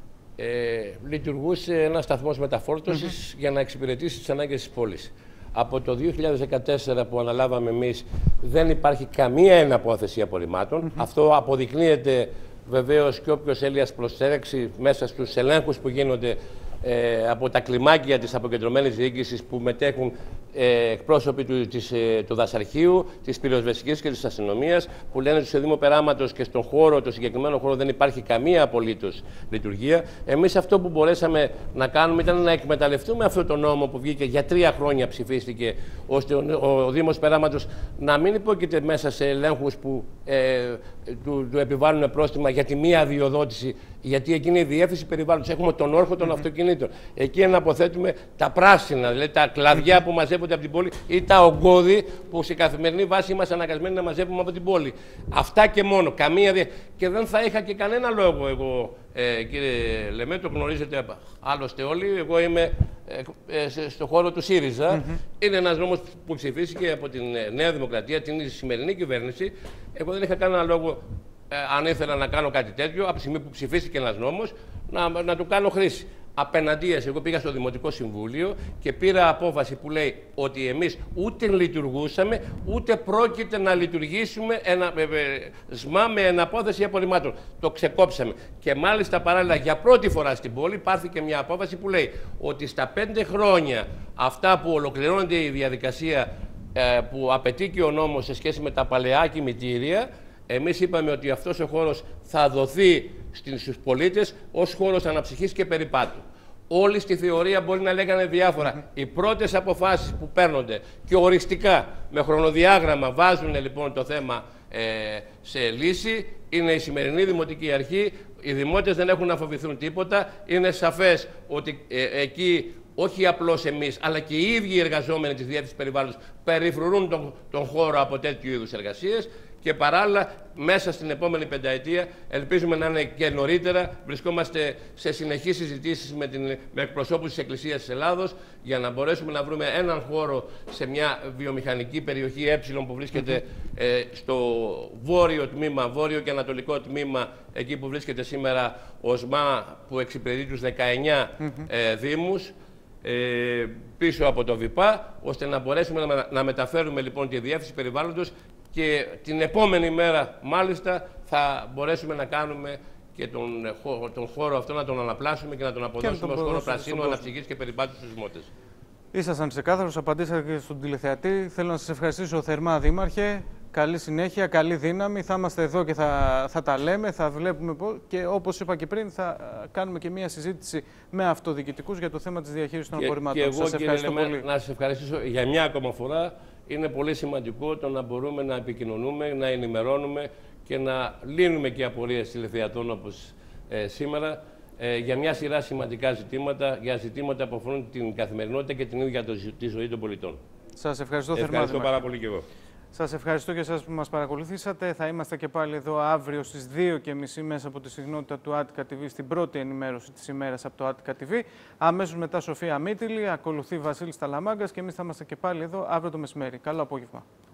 Ε, λειτουργούσε ένας σταθμός μεταφόρτωσης mm-hmm. για να εξυπηρετήσει τις ανάγκες της πόλης. Από το δύο χιλιάδες δεκατέσσερα που αναλάβαμε εμείς δεν υπάρχει καμία εναπόθεση απορριμμάτων. Mm-hmm. Αυτό αποδεικνύεται βεβαίως και όποιος Έλλειας προστέρεξει μέσα στους ελέγχους που γίνονται ε, από τα κλιμάκια της αποκεντρωμένης διοίκησης που μετέχουν ε, εκπρόσωποι του, της, ε, του δασαρχείου, της πυροσβεστικής και της αστυνομίας, που λένε ότι στο Δήμο Περάματος και στον χώρο, το συγκεκριμένο χώρο, δεν υπάρχει καμία απολύτως λειτουργία. Εμείς αυτό που μπορέσαμε να κάνουμε ήταν να εκμεταλλευτούμε αυτό το νόμο που βγήκε για τρία χρόνια, ψηφίστηκε, ώστε ο, ο Δήμος Περάματος να μην υπόκειται μέσα σε ελέγχους που ε, του, του επιβάλλουν πρόστιμα για τη μία αδειοδότηση, γιατί εκεί είναι η διεύθυνση περιβάλλοντος. Έχουμε τον όρχο των mm-hmm. αυτοκινήτων. Εκεί να αποθέτουμε τα πράσινα, δηλαδή τα κλαδιά mm-hmm. που μαζεύονται από την πόλη ή τα ογκώδη που σε καθημερινή βάση είμαστε αναγκασμένοι να μαζεύουμε από την πόλη. Αυτά και μόνο. Καμία δι... Και δεν θα είχα και κανένα λόγο εγώ, ε, κύριε Λεμέ, το γνωρίζετε άλλωστε όλοι. Εγώ είμαι ε, ε, στο χώρο του ΣΥΡΙΖΑ. Mm-hmm. Είναι ένας νόμος που ψηφίστηκε από την Νέα Δημοκρατία, την σημερινή κυβέρνηση. Εγώ δεν είχα κανένα λόγο. Ε, αν ήθελα να κάνω κάτι τέτοιο, από τη στιγμή που ψηφίστηκε ένας νόμος, να, να του κάνω χρήση. Απέναντίας, εγώ πήγα στο Δημοτικό Συμβούλιο και πήρα απόφαση που λέει ότι εμείς ούτε λειτουργούσαμε, ούτε πρόκειται να λειτουργήσουμε ένα ε, ε, ΣΜΑ με εναπόθεση απορριμμάτων. Το ξεκόψαμε. Και μάλιστα παράλληλα για πρώτη φορά στην πόλη πάρθηκε μια απόφαση που λέει ότι στα πέντε χρόνια αυτά που ολοκληρώνεται η διαδικασία ε, που απαιτεί και ο νόμος σε σχέση με τα παλαιά κημητήρια, εμείς είπαμε ότι αυτός ο χώρος θα δοθεί στους πολίτες ως χώρος αναψυχής και περιπάτου. Όλοι στη θεωρία μπορεί να λέγανε διάφορα. Mm-hmm. Οι πρώτες αποφάσεις που παίρνονται και οριστικά με χρονοδιάγραμμα βάζουν λοιπόν το θέμα ε, σε λύση. Είναι η σημερινή Δημοτική Αρχή. Οι δημότες δεν έχουν να φοβηθούν τίποτα. Είναι σαφές ότι ε, εκεί όχι απλώς εμείς, αλλά και οι ίδιοι οι εργαζόμενοι της Διεύθυνσης Περιβάλλοντος περιφρουρούν τον, τον χώρο από τέτοιου είδους εργασίες. Και παράλληλα, μέσα στην επόμενη πενταετία, ελπίζουμε να είναι και νωρίτερα, βρισκόμαστε σε συνεχείς συζητήσεις με, την, με εκπροσώπους της Εκκλησίας της Ελλάδος για να μπορέσουμε να βρούμε έναν χώρο σε μια βιομηχανική περιοχή ε που βρίσκεται mm-hmm. ε, στο βόρειο τμήμα, βόρειο και ανατολικό τμήμα, εκεί που βρίσκεται σήμερα ο ΣΜΑ που εξυπηρετεί τους δεκαεννιά mm-hmm. ε, δήμους. Ε, πίσω από το ΒΙΠΑ, ώστε να μπορέσουμε να, να μεταφέρουμε λοιπόν τη Διεύθυνση Περιβάλλοντος και την επόμενη μέρα μάλιστα θα μπορέσουμε να κάνουμε και τον, τον χώρο αυτό να τον αναπλάσουμε και να τον αποδώσουμε ως χώρο πρασίνου, αναψυχής και περιπάτου στους δημότες. Ήσασταν ξεκάθαρος, απαντήσατε και στον τηλεθεατή. Θέλω να σας ευχαριστήσω θερμά, Δήμαρχε. Καλή συνέχεια, καλή δύναμη. Θα είμαστε εδώ και θα, θα τα λέμε, θα βλέπουμε πώς. Και όπως είπα και πριν, θα κάνουμε και μία συζήτηση με αυτοδιοικητικούς για το θέμα της διαχείρισης των απορριμμάτων. Και εγώ, σας ευχαριστώ κύριε πολύ. Λεμέ, να σας ευχαριστήσω για μια ακόμα φορά. Είναι πολύ σημαντικό το να μπορούμε να επικοινωνούμε, να ενημερώνουμε και να λύνουμε και απορίες τηλεθεατών όπως ε, σήμερα ε, για μια σειρά σημαντικά ζητήματα, για ζητήματα που αφορούν την καθημερινότητα και την ίδια τη ζωή των πολιτών. Σας ευχαριστώ θερμά. Ευχαριστώ πάρα πολύ και εγώ. Σας ευχαριστώ και εσάς που μας παρακολουθήσατε. Θα είμαστε και πάλι εδώ αύριο στις δύο και μισή μέσα από τη συχνότητα του Attica τι βι στην πρώτη ενημέρωση της ημέρας από το Attica τι βι. Αμέσως μετά Σοφία Μίτιλη, ακολουθεί Βασίλης Ταλαμάγκας και εμείς θα είμαστε και πάλι εδώ αύριο το μεσημέρι. Καλό απόγευμα.